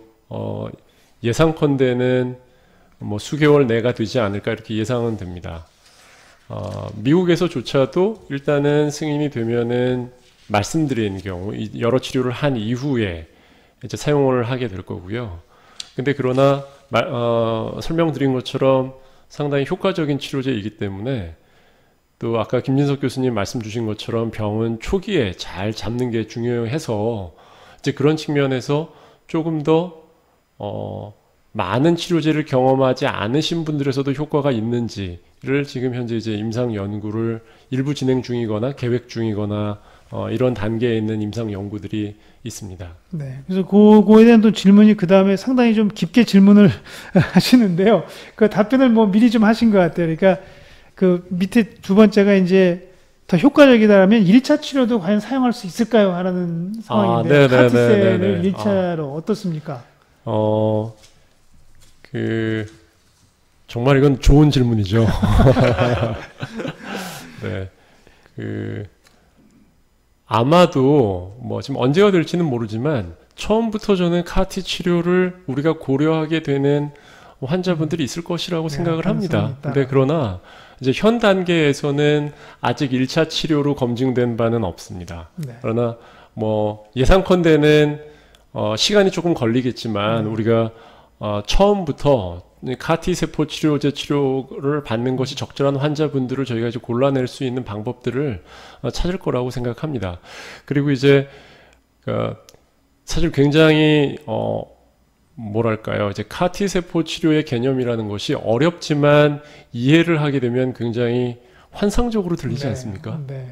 예상컨대는 수개월 내가 되지 않을까 이렇게 예상은 됩니다. 미국에서조차도 일단은 승인이 되면은 말씀드린 경우 여러 치료를 한 이후에 이제 사용을 하게 될 거고요. 근데 그러나 설명드린 것처럼 상당히 효과적인 치료제이기 때문에 또 아까 김진석 교수님 말씀 주신 것처럼 병은 초기에 잘 잡는 게 중요해서 이제 그런 측면에서 조금 더 많은 치료제를 경험하지 않으신 분들에서도 효과가 있는지를 지금 현재 이제 임상 연구를 일부 진행 중이거나 계획 중이거나 이런 단계에 있는 임상 연구들이 있습니다. 네. 그래서 그거에 대한 또 질문이 그 다음에 상당히 좀 깊게 질문을 하시는데요. 그 답변을 미리 좀 하신 것 같아요. 그러니까 그 밑에 두 번째가 이제 더 효과적이다라면 1차 치료도 과연 사용할 수 있을까요? 하는 상황인데 카티셀을 1차로 어떻습니까? 정말 이건 좋은 질문이죠. 네. 아마도 지금 언제가 될지는 모르지만 처음부터 저는 카티 치료를 우리가 고려하게 되는 환자분들이 있을 것이라고 생각을 합니다. 근데 그러나 이제 현 단계에서는 아직 1차 치료로 검증된 바는 없습니다. 네. 그러나 예상컨대는 시간이 조금 걸리겠지만 우리가 처음부터 카티 세포 치료제 치료를 받는 것이 적절한 환자분들을 저희가 이제 골라낼 수 있는 방법들을 찾을 거라고 생각합니다. 그리고 이제 사실 굉장히 이제 카티 세포 치료의 개념이라는 것이 어렵지만 이해를 하게 되면 굉장히 환상적으로 들리지 않습니까? 네.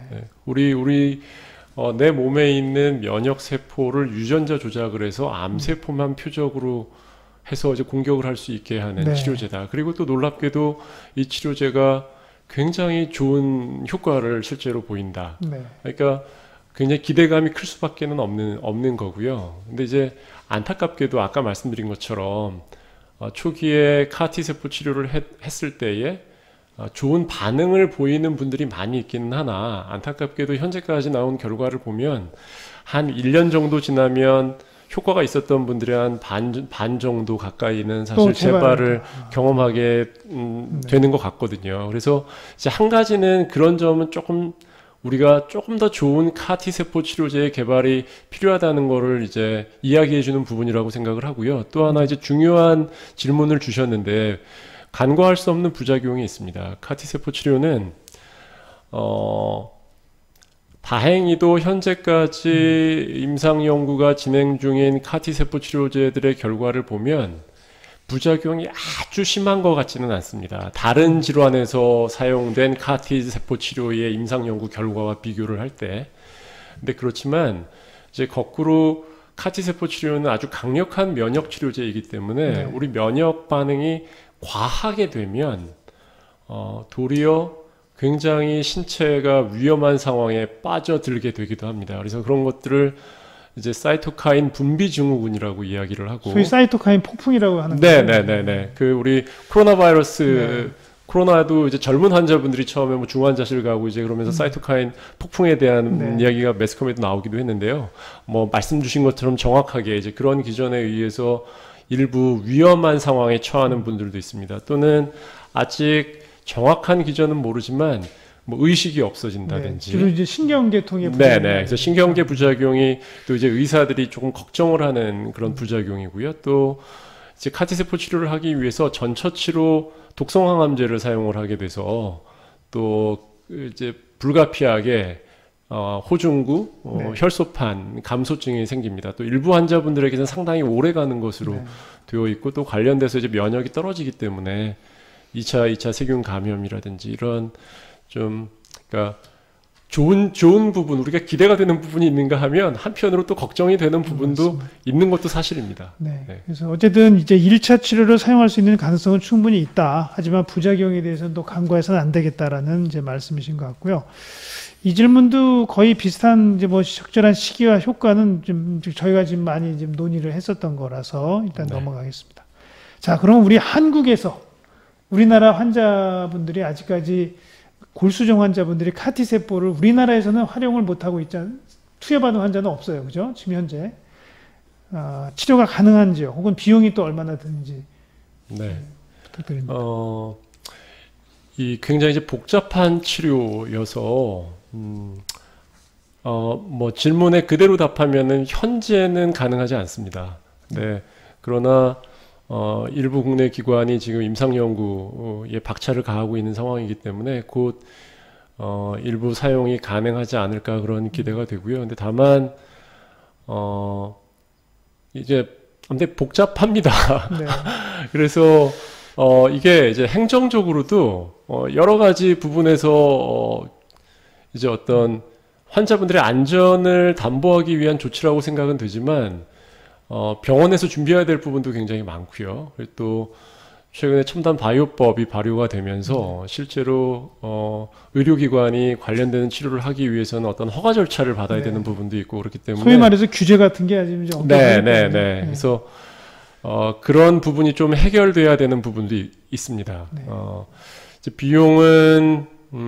내 몸에 있는 면역 세포를 유전자 조작을 해서 암 세포만 표적으로 해서 이제 공격을 할 수 있게 하는 치료제다. 그리고 또 놀랍게도 이 치료제가 굉장히 좋은 효과를 실제로 보인다. 그러니까 굉장히 기대감이 클 수밖에는 없는 거고요. 근데 이제 안타깝게도 아까 말씀드린 것처럼 초기에 카티 세포 치료를 했을 때에 좋은 반응을 보이는 분들이 많이 있기는 하나 안타깝게도 현재까지 나온 결과를 보면 한 1년 정도 지나면 효과가 있었던 분들이 한 반 정도 가까이는 사실 재발을 경험하게 되는 것 같거든요. 그래서 이제 한 가지는 그런 점은 우리가 조금 더 좋은 카티 세포 치료제의 개발이 필요하다는 거를 이제 이야기해 주는 부분이라고 생각을 하고요. 또 하나 이제 중요한 질문을 주셨는데 간과할 수 없는 부작용이 있습니다. 카티 세포 치료는 다행히도 현재까지 임상 연구가 진행 중인 카티 세포 치료제들의 결과를 보면 부작용이 아주 심한 것 같지는 않습니다. 다른 질환에서 사용된 카티 세포 치료의 임상 연구 결과와 비교를 할 때. 근데 그렇지만 이제 거꾸로 카티 세포 치료는 아주 강력한 면역 치료제이기 때문에 우리 면역 반응이 과하게 되면 도리어 굉장히 신체가 위험한 상황에 빠져들게 되기도 합니다. 그래서 그런 것들을 이제 사이토카인 분비 증후군이라고 이야기를 하고, 소위 사이토카인 폭풍이라고 하는 거죠. 네네네. 우리 코로나 바이러스 코로나도 이제 젊은 환자분들이 처음에 중환자실 가고 이제 그러면서 사이토카인 폭풍에 대한 이야기가 매스컴에도 나오기도 했는데요. 말씀 주신 것처럼 정확하게 이제 그런 기전에 의해서 일부 위험한 상황에 처하는 분들도 있습니다. 또는 아직 정확한 기전은 모르지만 의식이 없어진다든지. 주로 이제 신경계통의 부작용. 네네. 그래서 신경계 부작용이 또 이제 의사들이 조금 걱정을 하는 그런 부작용이고요. 또 이제 카티세포 치료를 하기 위해서 전처치로 독성항암제를 사용을 하게 돼서 또 이제 불가피하게 호중구, 혈소판, 감소증이 생깁니다. 또 일부 환자분들에게는 상당히 오래 가는 것으로 되어 있고 또 관련돼서 이제 면역이 떨어지기 때문에 2차 세균 감염이라든지 이런 그러니까 좋은 부분, 우리가 기대가 되는 부분이 있는가 하면 한편으로 또 걱정이 되는 부분도 맞습니다. 있는 것도 사실입니다. 네. 네. 그래서 어쨌든 이제 1차 치료를 사용할 수 있는 가능성은 충분히 있다. 하지만 부작용에 대해서는 또 간과해서는 안 되겠다라는 이제 말씀이신 것 같고요. 이 질문도 거의 비슷한 이제 뭐 적절한 시기와 효과는 좀 저희가 지금 많이 지금 논의를 했었던 거라서 일단 네. 넘어가겠습니다. 자, 그럼 우리 한국에서 우리나라 환자분들이 아직까지 골수종 환자분들이 카티 세포를 우리나라에서는 활용을 못 하고 있잖아요. 투여받은 환자는 없어요, 그죠? 지금 현재 치료가 가능한지요, 혹은 비용이 또 얼마나 드는지 네. 부탁드립니다. 이 굉장히 이제 복잡한 치료여서 뭐 질문에 그대로 답하면은 현재는 가능하지 않습니다. 네. 그러나 일부 국내 기관이 지금 임상 연구에 박차를 가하고 있는 상황이기 때문에 곧 일부 사용이 가능하지 않을까 그런 기대가 되고요. 근데 다만 이제 아무튼 복잡합니다. 네. 그래서 이게 이제 행정적으로도 여러 가지 부분에서 이제 어떤 환자분들의 안전을 담보하기 위한 조치라고 생각은 되지만 병원에서 준비해야 될 부분도 굉장히 많고요. 그리고 또 최근에 첨단 바이오법이 발효가 되면서 실제로 의료기관이 관련되는 치료를 하기 위해서는 어떤 허가 절차를 받아야 네. 되는 부분도 있고 그렇기 때문에 소위 말해서 규제 같은 게 아주 이제 네. 그래서 그런 부분이 좀 해결돼야 되는 부분도 있습니다. 네. 이제 비용은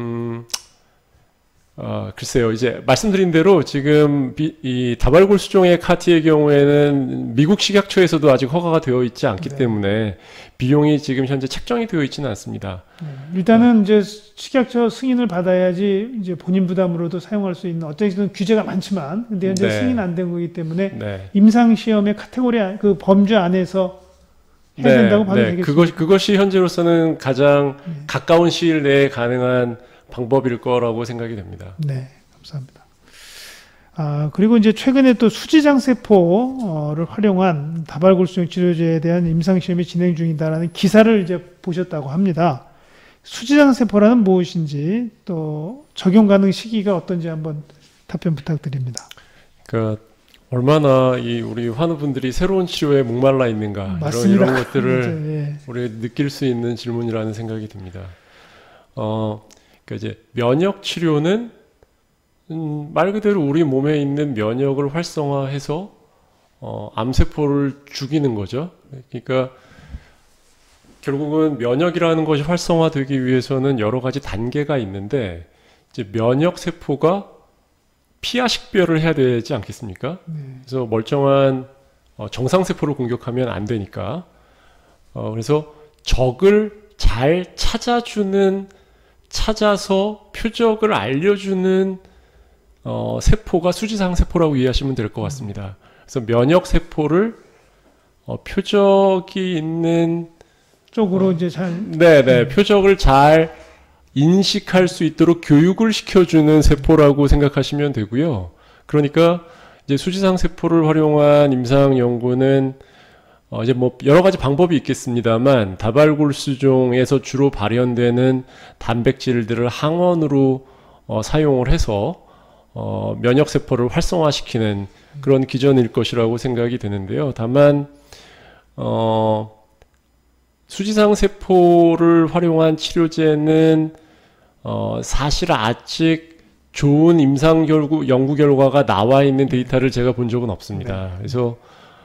글쎄요. 이제 말씀드린 대로 지금 이 다발골수종의 카티의 경우에는 미국 식약처에서도 아직 허가가 되어 있지 않기 네. 때문에 비용이 지금 현재 책정이 되어 있지는 않습니다. 네. 일단은 이제 식약처 승인을 받아야지 이제 본인 부담으로도 사용할 수 있는 어떤 규제가 많지만 근데 현재 네. 승인 안 된 거기 때문에 네. 임상 시험의 카테고리 그 범주 안에서 해야 된다고 봐도 되겠습니다. 그것이 현재로서는 가장 네. 가까운 시일 내에 가능한 방법일 거라고 생각이 됩니다. 네, 감사합니다. 그리고 이제 최근에 또 수지장 세포를 활용한 다발골수종 치료제에 대한 임상 시험이 진행 중이다라는 기사를 이제 보셨다고 합니다. 수지장 세포라는 무엇인지 또 적용 가능 시기가 어떤지 한번 답변 부탁드립니다. 그러니까 얼마나 우리 환우분들이 새로운 치료에 목말라 있는가 맞습니다. 이런 것들을 이제, 예. 우리가 느낄 수 있는 질문이라는 생각이 듭니다. 그러니까 이제 면역 치료는 말 그대로 우리 몸에 있는 면역을 활성화해서 암세포를 죽이는 거죠. 그러니까 결국은 면역이라는 것이 활성화되기 위해서는 여러 가지 단계가 있는데 이제 면역 세포가 피하 식별을 해야 되지 않겠습니까? 그래서 멀쩡한 정상 세포를 공격하면 안 되니까 그래서 적을 잘 찾아서 표적을 알려주는 세포가 수지상 세포라고 이해하시면 될 것 같습니다. 그래서 면역 세포를 표적이 있는 쪽으로 이제 잘 표적을 잘 인식할 수 있도록 교육을 시켜주는 세포라고 생각하시면 되고요. 그러니까 이제 수지상 세포를 활용한 임상 연구는 이제 뭐 여러 가지 방법이 있겠습니다만 다발골수종에서 주로 발현되는 단백질들을 항원으로 사용을 해서 면역 세포를 활성화시키는 그런 기전일 것이라고 생각이 되는데요. 다만 수지상 세포를 활용한 치료제는 사실 아직 좋은 임상 연구 결과가 나와 있는 데이터를 제가 본 적은 없습니다. 그래서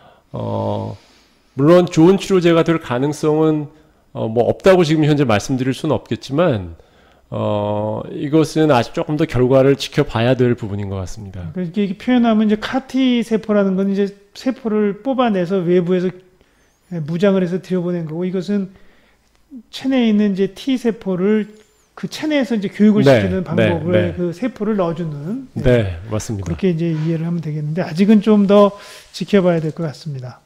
물론 좋은 치료제가 될 가능성은 뭐 없다고 지금 현재 말씀드릴 수는 없겠지만 이것은 아직 조금 더 결과를 지켜봐야 될 부분인 것 같습니다. 이렇게 표현하면 이제 카티 세포라는 건 이제 세포를 뽑아내서 외부에서 무장을 해서 들여보낸 거고 이것은 체내에 있는 이제 T 세포를 그 체내에서 이제 교육을 시키는 방법을 그 세포를 넣어주는 맞습니다. 그렇게 이제 이해를 하면 되겠는데 아직은 좀 더 지켜봐야 될 것 같습니다.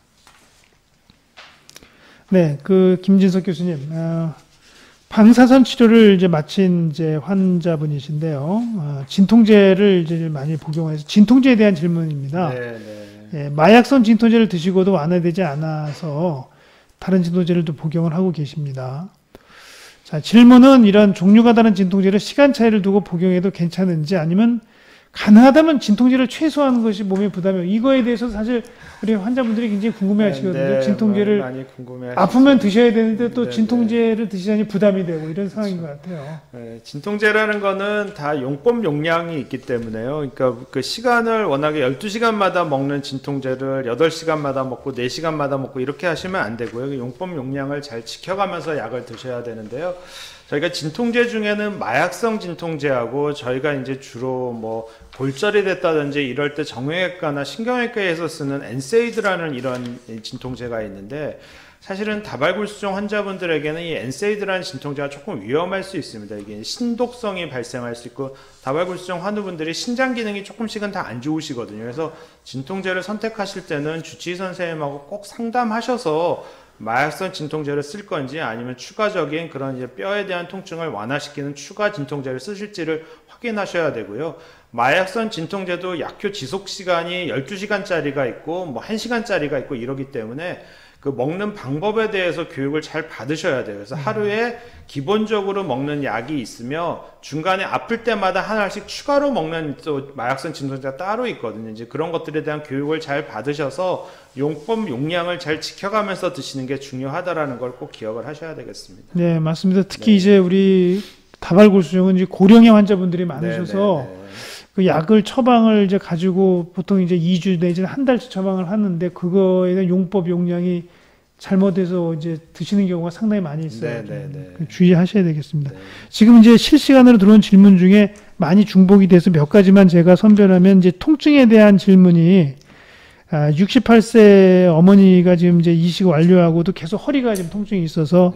네, 그 김진석 교수님, 방사선 치료를 이제 마친 이제 환자분이신데요. 진통제를 이제 많이 복용해서 진통제에 대한 질문입니다. 예, 마약성 진통제를 드시고도 완화되지 않아서 다른 진통제를 또 복용을 하고 계십니다. 자, 질문은 이런 종류가 다른 진통제를 시간 차이를 두고 복용해도 괜찮은지 아니면 가능하다면 진통제를 최소화하는 것이 몸에 부담이 이거에 대해서 사실 우리 환자분들이 굉장히 궁금해 하시거든요. 네, 진통제를 많이 궁금해 아프면 드셔야 되는데 또 네, 진통제를 드시자니 부담이 되고 이런 상황인 것 같아요. 네, 진통제라는 거는 다 용법 용량이 있기 때문에요. 그러니까 그 시간을 워낙에 12시간마다 먹는 진통제를 8시간마다 먹고 4시간마다 먹고 이렇게 하시면 안 되고요. 용법 용량을 잘 지켜가면서 약을 드셔야 되는데요. 저희가 진통제 중에는 마약성 진통제하고 저희가 이제 주로 뭐 골절이 됐다든지 이럴 때 정형외과나 신경외과에서 쓰는 엔세이드라는 이런 진통제가 있는데 사실은 다발굴수종 환자분들에게는 이 엔세이드라는 진통제가 조금 위험할 수 있습니다. 이게 신독성이 발생할 수 있고 다발굴수종 환우분들이 신장 기능이 조금씩은 다 안 좋으시거든요. 그래서 진통제를 선택하실 때는 주치의 선생님하고 꼭 상담하셔서 마약성 진통제를 쓸 건지 아니면 추가적인 그런 이제 뼈에 대한 통증을 완화시키는 추가 진통제를 쓰실지를 확인하셔야 되고요. 마약성 진통제도 약효 지속 시간이 12시간짜리가 있고 뭐 1시간짜리가 있고 이러기 때문에 그 먹는 방법에 대해서 교육을 잘 받으셔야 돼요. 그래서 하루에 기본적으로 먹는 약이 있으며 중간에 아플 때마다 하나씩 추가로 먹는 또 마약성 진통제가 따로 있거든요. 이제 그런 것들에 대한 교육을 잘 받으셔서 용법 용량을 잘 지켜가면서 드시는 게 중요하다라는 걸 꼭 기억을 하셔야 되겠습니다. 네, 맞습니다. 특히 이제 우리 다발골수종은 이제 고령의 환자분들이 많으셔서 그 약을 처방을 이제 가지고 보통 이제 2주 내지는 한 달치 처방을 하는데 그거에 대한 용법 용량이 잘못해서 이제 드시는 경우가 상당히 많이 있어요. 주의하셔야 되겠습니다. 지금 이제 실시간으로 들어온 질문 중에 많이 중복이 돼서 몇 가지만 제가 선별하면 이제 통증에 대한 질문이 68세 어머니가 지금 이제 이식 완료하고도 계속 허리가 지금 통증이 있어서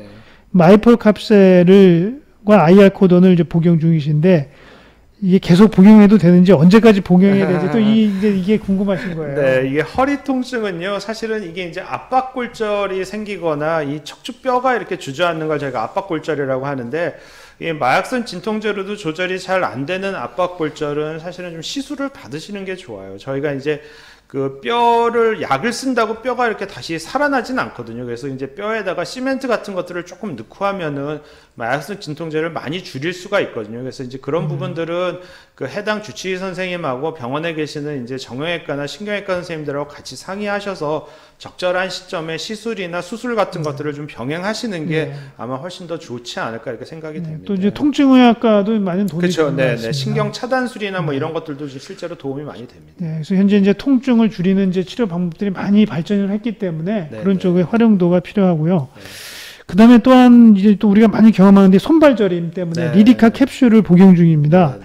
마이폴캅셀과 IR 코돈을 이제 복용 중이신데 이게 계속 복용해도 되는지 언제까지 복용해야 되는지 또 이게 궁금하신 거예요. 네, 이게 허리 통증은요, 사실은 이게 이제 압박골절이 생기거나 이 척추뼈가 이렇게 주저앉는 걸 저희가 압박골절이라고 하는데, 이 마약성 진통제로도 조절이 잘 안 되는 압박골절은 사실은 좀 시술을 받으시는 게 좋아요. 저희가 이제 그 뼈를 약을 쓴다고 뼈가 이렇게 다시 살아나진 않거든요. 그래서 이제 뼈에다가 시멘트 같은 것들을 조금 넣고 하면은 마약성 진통제를 많이 줄일 수가 있거든요. 그래서 이제 그런 부분들은 그 해당 주치의 선생님하고 병원에 계시는 이제 정형외과나 신경외과 선생님들하고 같이 상의하셔서 적절한 시점에 시술이나 수술 같은 것들을 좀 병행하시는 게 아마 훨씬 더 좋지 않을까 이렇게 생각이 됩니다. 또 이제 통증의학과도 많은 도움이 그렇죠. 네, 있습니다. 신경 차단술이나 뭐 이런 것들도 실제로 도움이 많이 됩니다. 네, 그래서 현재 이제 통증을 줄이는 이제 치료 방법들이 많이 발전을 했기 때문에 그런 쪽의 활용도가 필요하고요. 그다음에 또한 이제 또 우리가 많이 경험하는데 손발 저림 때문에 리디카 캡슐을 복용 중입니다.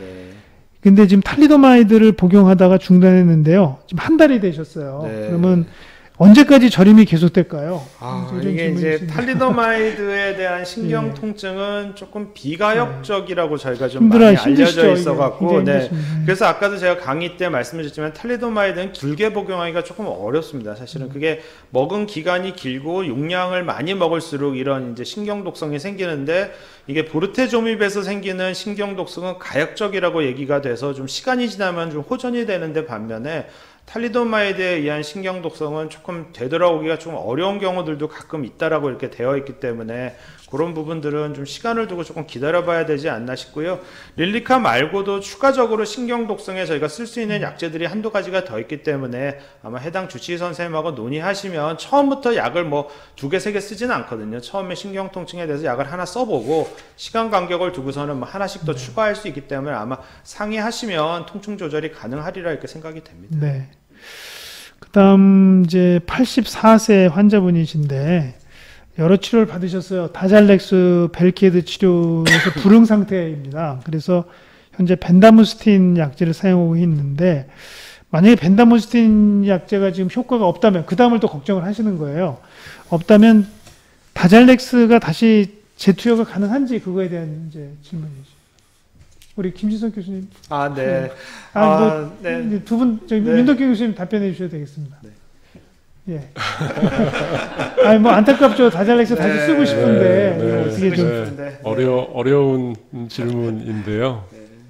근데 지금 탈리도마이드를 복용하다가 중단했는데요. 지금 한 달이 되셨어요. 그러면 언제까지 저림이 계속될까요? 이게 이제 탈리도마이드에 대한 신경 통증은 조금 비가역적이라고 저희가 좀 많이 알려져 있어갖고, 그래서 아까도 제가 강의 때 말씀드렸지만 탈리도마이드는 길게 복용하기가 조금 어렵습니다. 사실은 그게 먹은 기간이 길고 용량을 많이 먹을수록 이런 이제 신경 독성이 생기는데, 이게 보르테조밉에서 생기는 신경 독성은 가역적이라고 얘기가 돼서 좀 시간이 지나면 좀 호전이 되는데 반면에 탈리도마이드에 의한 신경 독성은 조금 되돌아오기가 좀 어려운 경우들도 가끔 있다라고 이렇게 되어 있기 때문에 그런 부분들은 좀 시간을 두고 조금 기다려봐야 되지 않나 싶고요. 릴리카 말고도 추가적으로 신경 독성에 저희가 쓸 수 있는 약제들이 한두 가지가 더 있기 때문에 아마 해당 주치의 선생님하고 논의하시면 처음부터 약을 뭐 2개, 3개 쓰지는 않거든요. 처음에 신경 통증에 대해서 약을 하나 써보고 시간 간격을 두고서는 뭐 하나씩 더 추가할 수 있기 때문에 아마 상의하시면 통증 조절이 가능하리라 이렇게 생각이 됩니다. 네. 그다음 이제 84세 환자분이신데 여러 치료를 받으셨어요. 다잘렉스 벨키에드 치료에서 불응 상태입니다. 그래서 현재 벤다무스틴 약제를 사용하고 있는데 만약에 벤다무스틴 약제가 지금 효과가 없다면 그 다음을 또 걱정을 하시는 거예요. 없다면 다잘렉스가 다시 재투여가 가능한지 그거에 대한 이제 질문이죠. 우리 김진석 교수님. 두 분 저기 민덕기 교수님 답변해 주셔도 되겠습니다. 예. 뭐 안타깝죠. 다잘렉스 다시 쓰고 싶은데 어떻게 좀 어려운 질문인데요.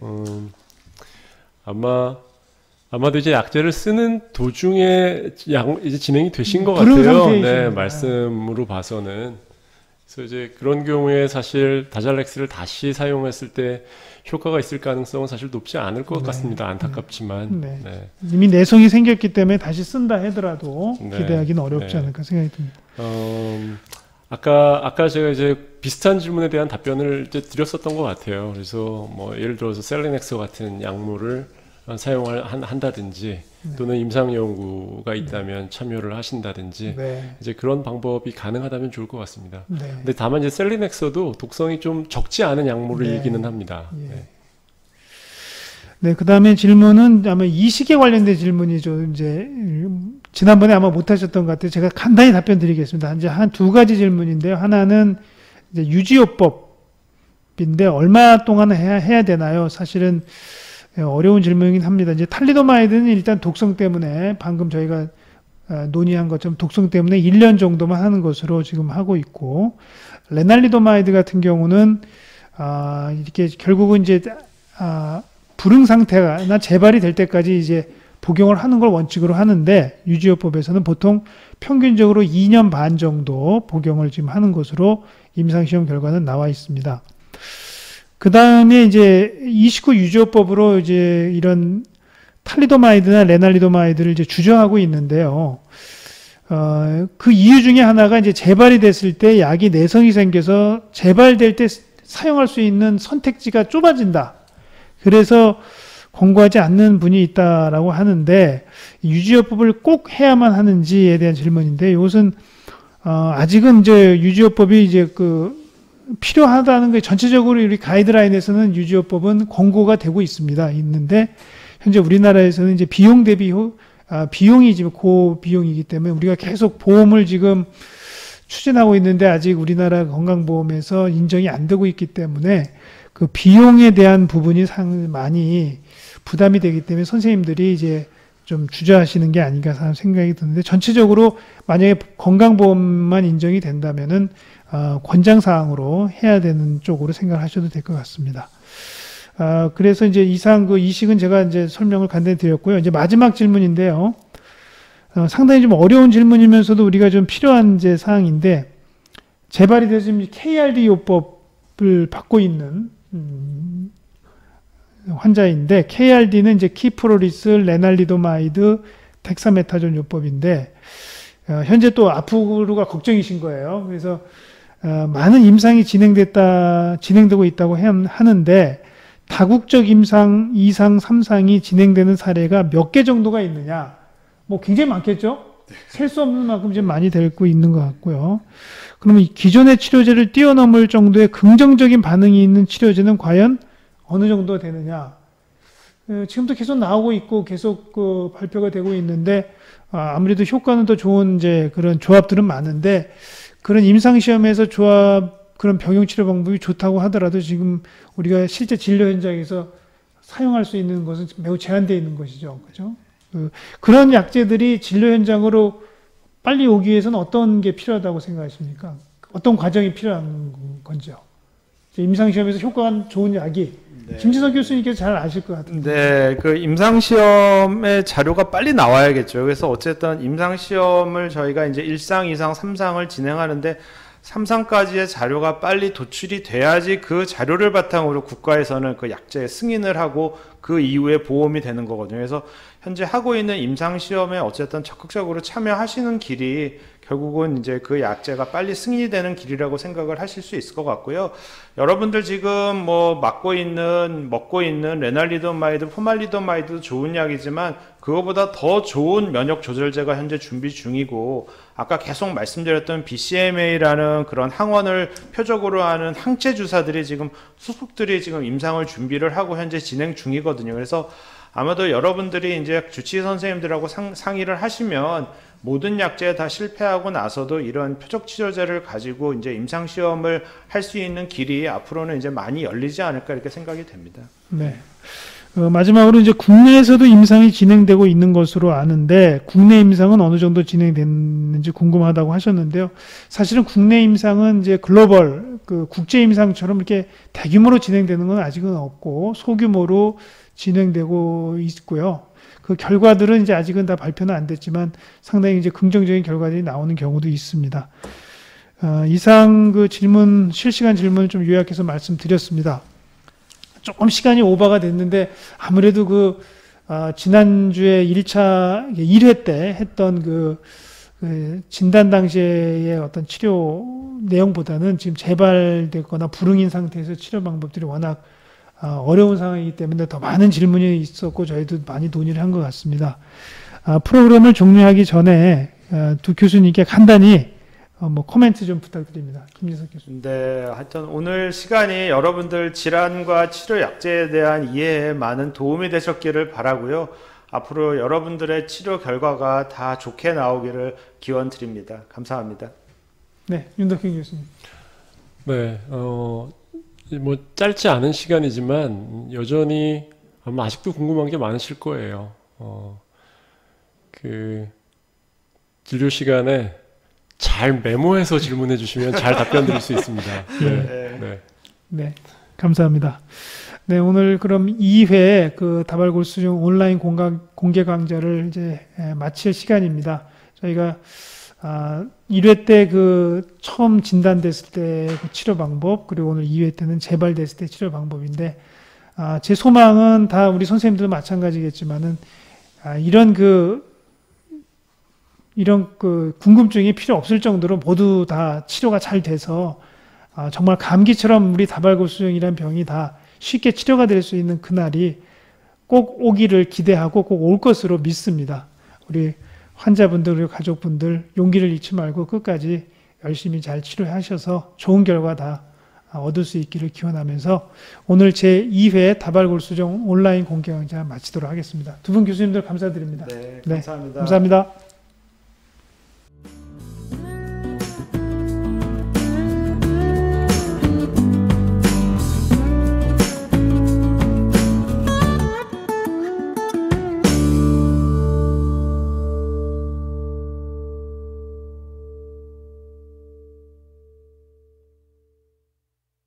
아마도 이제 약제를 쓰는 도중에 이제 진행이 되신 것 같아요. 말씀으로 봐서는. 그래서 이제 그런 경우에 사실 다잘렉스를 다시 사용했을 때 효과가 있을 가능성은 사실 높지 않을 것 네. 같습니다. 안타깝지만. 네. 네. 이미 내성이 생겼기 때문에 다시 쓴다 하더라도 네. 기대하기는 어렵지 네. 않을까 생각이 듭니다. 아까 제가 이제 비슷한 질문에 대한 답변을 이제 드렸었던 것 같아요. 그래서 뭐 예를 들어서 셀레넥서 같은 약물을 한다든지 또는 임상 연구가 있다면 참여를 하신다든지 네. 이제 그런 방법이 가능하다면 좋을 것 같습니다. 네. 근데 다만 이제 셀리넥서도 독성이 좀 적지 않은 약물이기는 네. 합니다. 예. 네. 네, 그 다음에 질문은 아마 이식에 관련된 질문이죠. 이제, 지난번에 아마 못 하셨던 것 같아요. 제가 간단히 답변 드리겠습니다. 이제 한 두 가지 질문인데요. 하나는 이제 유지요법인데 얼마 동안 해야 되나요? 사실은 어려운 질문이긴 합니다. 이제 탈리도마이드는 일단 독성 때문에 방금 저희가 논의한 것처럼 독성 때문에 1년 정도만 하는 것으로 지금 하고 있고, 레날리도마이드 같은 경우는, 이렇게 결국은 이제, 불응 상태나 재발이 될 때까지 이제 복용을 하는 걸 원칙으로 하는데, 유지요법에서는 보통 평균적으로 2년 반 정도 복용을 지금 하는 것으로 임상시험 결과는 나와 있습니다. 그 다음에 이제 29 유지요법으로 이제 이런 탈리도마이드나 레날리도마이드를 이제 주저하고 있는데요. 그 이유 중에 하나가 이제 재발이 됐을 때 약이 내성이 생겨서 재발될 때 사용할 수 있는 선택지가 좁아진다. 그래서 권고하지 않는 분이 있다라고 하는데, 유지요법을 꼭 해야만 하는지에 대한 질문인데, 이것은 아직은 이제 유지요법이 이제 필요하다는 게 전체적으로 우리 가이드라인에서는 유지요법은 권고가 되고 있는데, 현재 우리나라에서는 이제 비용 대비 비용이 지금 고비용이기 때문에 우리가 계속 보험을 지금 추진하고 있는데 아직 우리나라 건강보험에서 인정이 안 되고 있기 때문에 그 비용에 대한 부분이 많이 부담이 되기 때문에 선생님들이 이제 좀 주저하시는 게 아닌가 생각이 드는데, 전체적으로 만약에 건강보험만 인정이 된다면은 권장사항으로 해야 되는 쪽으로 생각하셔도 될 것 같습니다. 그래서 이제 이상 이식은 제가 이제 설명을 간단히 드렸고요. 이제 마지막 질문인데요. 상당히 좀 어려운 질문이면서도 우리가 좀 필요한 이제 사항인데, 재발이 돼서 지금 KRD 요법을 받고 있는 환자인데, KRD는 이제 키프로리스, 레날리도마이드, 덱사메타존 요법인데, 현재 또 앞으로가 걱정이신 거예요. 그래서 많은 임상이 진행되고 있다고 하는데, 다국적 임상 2상, 3상이 진행되는 사례가 몇 개 정도가 있느냐? 뭐 굉장히 많겠죠? 셀 수 없는 만큼 좀 많이 되고 있는 것 같고요. 그러면 기존의 치료제를 뛰어넘을 정도의 긍정적인 반응이 있는 치료제는 과연 어느 정도 되느냐? 지금도 계속 나오고 있고 계속 발표가 되고 있는데, 아무래도 효과는 더 좋은 이제 그런 조합들은 많은데, 그런 임상시험에서 그런 병용 치료 방법이 좋다고 하더라도 지금 우리가 실제 진료 현장에서 사용할 수 있는 것은 매우 제한되어 있는 것이죠. 그죠? 그런 약제들이 진료 현장으로 빨리 오기 위해서는 어떤 게 필요하다고 생각하십니까? 어떤 과정이 필요한 건지요? 임상시험에서 효과가 좋은 약이, 네. 김지석 교수님께서 잘 아실 것 같은데. 네, 임상시험의 자료가 빨리 나와야겠죠. 그래서 어쨌든 임상시험을 저희가 이제 1상, 2상, 3상을 진행하는데 3상까지의 자료가 빨리 도출이 돼야지 그 자료를 바탕으로 국가에서는 그 약제에 승인을 하고 그 이후에 보험이 되는 거거든요. 그래서 현재 하고 있는 임상시험에 어쨌든 적극적으로 참여하시는 길이 결국은 이제 그 약제가 빨리 승인이 되는 길이라고 생각을 하실 수 있을 것 같고요. 여러분들 지금 뭐 먹고 있는 레날리도마이드, 포말리도마이드도 좋은 약이지만 그거보다 더 좋은 면역 조절제가 현재 준비 중이고, 아까 계속 말씀드렸던 BCMA라는 그런 항원을 표적으로 하는 항체 주사들이 지금 수속들이 지금 임상을 준비를 하고 현재 진행 중이거든요. 그래서 아마도 여러분들이 이제 주치의 선생님들하고 상의를 하시면 모든 약제에 다 실패하고 나서도 이런 표적 치료제를 가지고 이제 임상 시험을 할 수 있는 길이 앞으로는 이제 많이 열리지 않을까 이렇게 생각이 됩니다. 네. 마지막으로 이제 국내에서도 임상이 진행되고 있는 것으로 아는데, 국내 임상은 어느 정도 진행됐는지 궁금하다고 하셨는데요. 사실은 국내 임상은 이제 글로벌, 국제 임상처럼 이렇게 대규모로 진행되는 건 아직은 없고, 소규모로 진행되고 있고요. 그 결과들은 이제 아직은 다 발표는 안 됐지만 상당히 이제 긍정적인 결과들이 나오는 경우도 있습니다. 이상 그 질문, 실시간 질문을 좀 요약해서 말씀드렸습니다. 조금 시간이 오버가 됐는데 아무래도 지난주에 1회 때 했던 그 진단 당시의 어떤 치료 내용보다는 지금 재발됐거나 불응인 상태에서 치료 방법들이 워낙 어려운 상황이기 때문에 더 많은 질문이 있었고 저희도 많이 논의를 한 것 같습니다. 프로그램을 종료하기 전에 두 교수님께 간단히 코멘트 좀 부탁드립니다. 김진석 교수님. 네, 하여튼 오늘 시간이 여러분들 질환과 치료 약제에 대한 이해에 많은 도움이 되셨기를 바라고요. 앞으로 여러분들의 치료 결과가 다 좋게 나오기를 기원드립니다. 감사합니다. 네, 윤덕현 교수님. 네, 뭐 짧지 않은 시간이지만 여전히 아마 아직도 궁금한 게 많으실 거예요. 그 진료 시간에 잘 메모해서 질문해 주시면 잘 답변 드릴 수 있습니다. 네, 감사합니다. 네, 오늘 그럼 2회 그 다발골수증 온라인 공개 강좌를 이제 마칠 시간입니다. 저희가 1회 때 그 처음 진단됐을 때 그 치료 방법, 그리고 오늘 2회 때는 재발됐을 때 치료 방법인데, 제 소망은 다 우리 선생님들도 마찬가지겠지만은, 이런 궁금증이 필요 없을 정도로 모두 다 치료가 잘 돼서, 정말 감기처럼 우리 다발골수증이라는 병이 다 쉽게 치료가 될 수 있는 그날이 꼭 오기를 기대하고 꼭 올 것으로 믿습니다. 우리 환자분들 그리고 가족분들 용기를 잃지 말고 끝까지 열심히 잘 치료하셔서 좋은 결과 다 얻을 수 있기를 기원하면서 오늘 제2회 다발골수증 온라인 공개 강좌 마치도록 하겠습니다. 두 분 교수님들 감사드립니다. 네, 감사합니다. 감사합니다.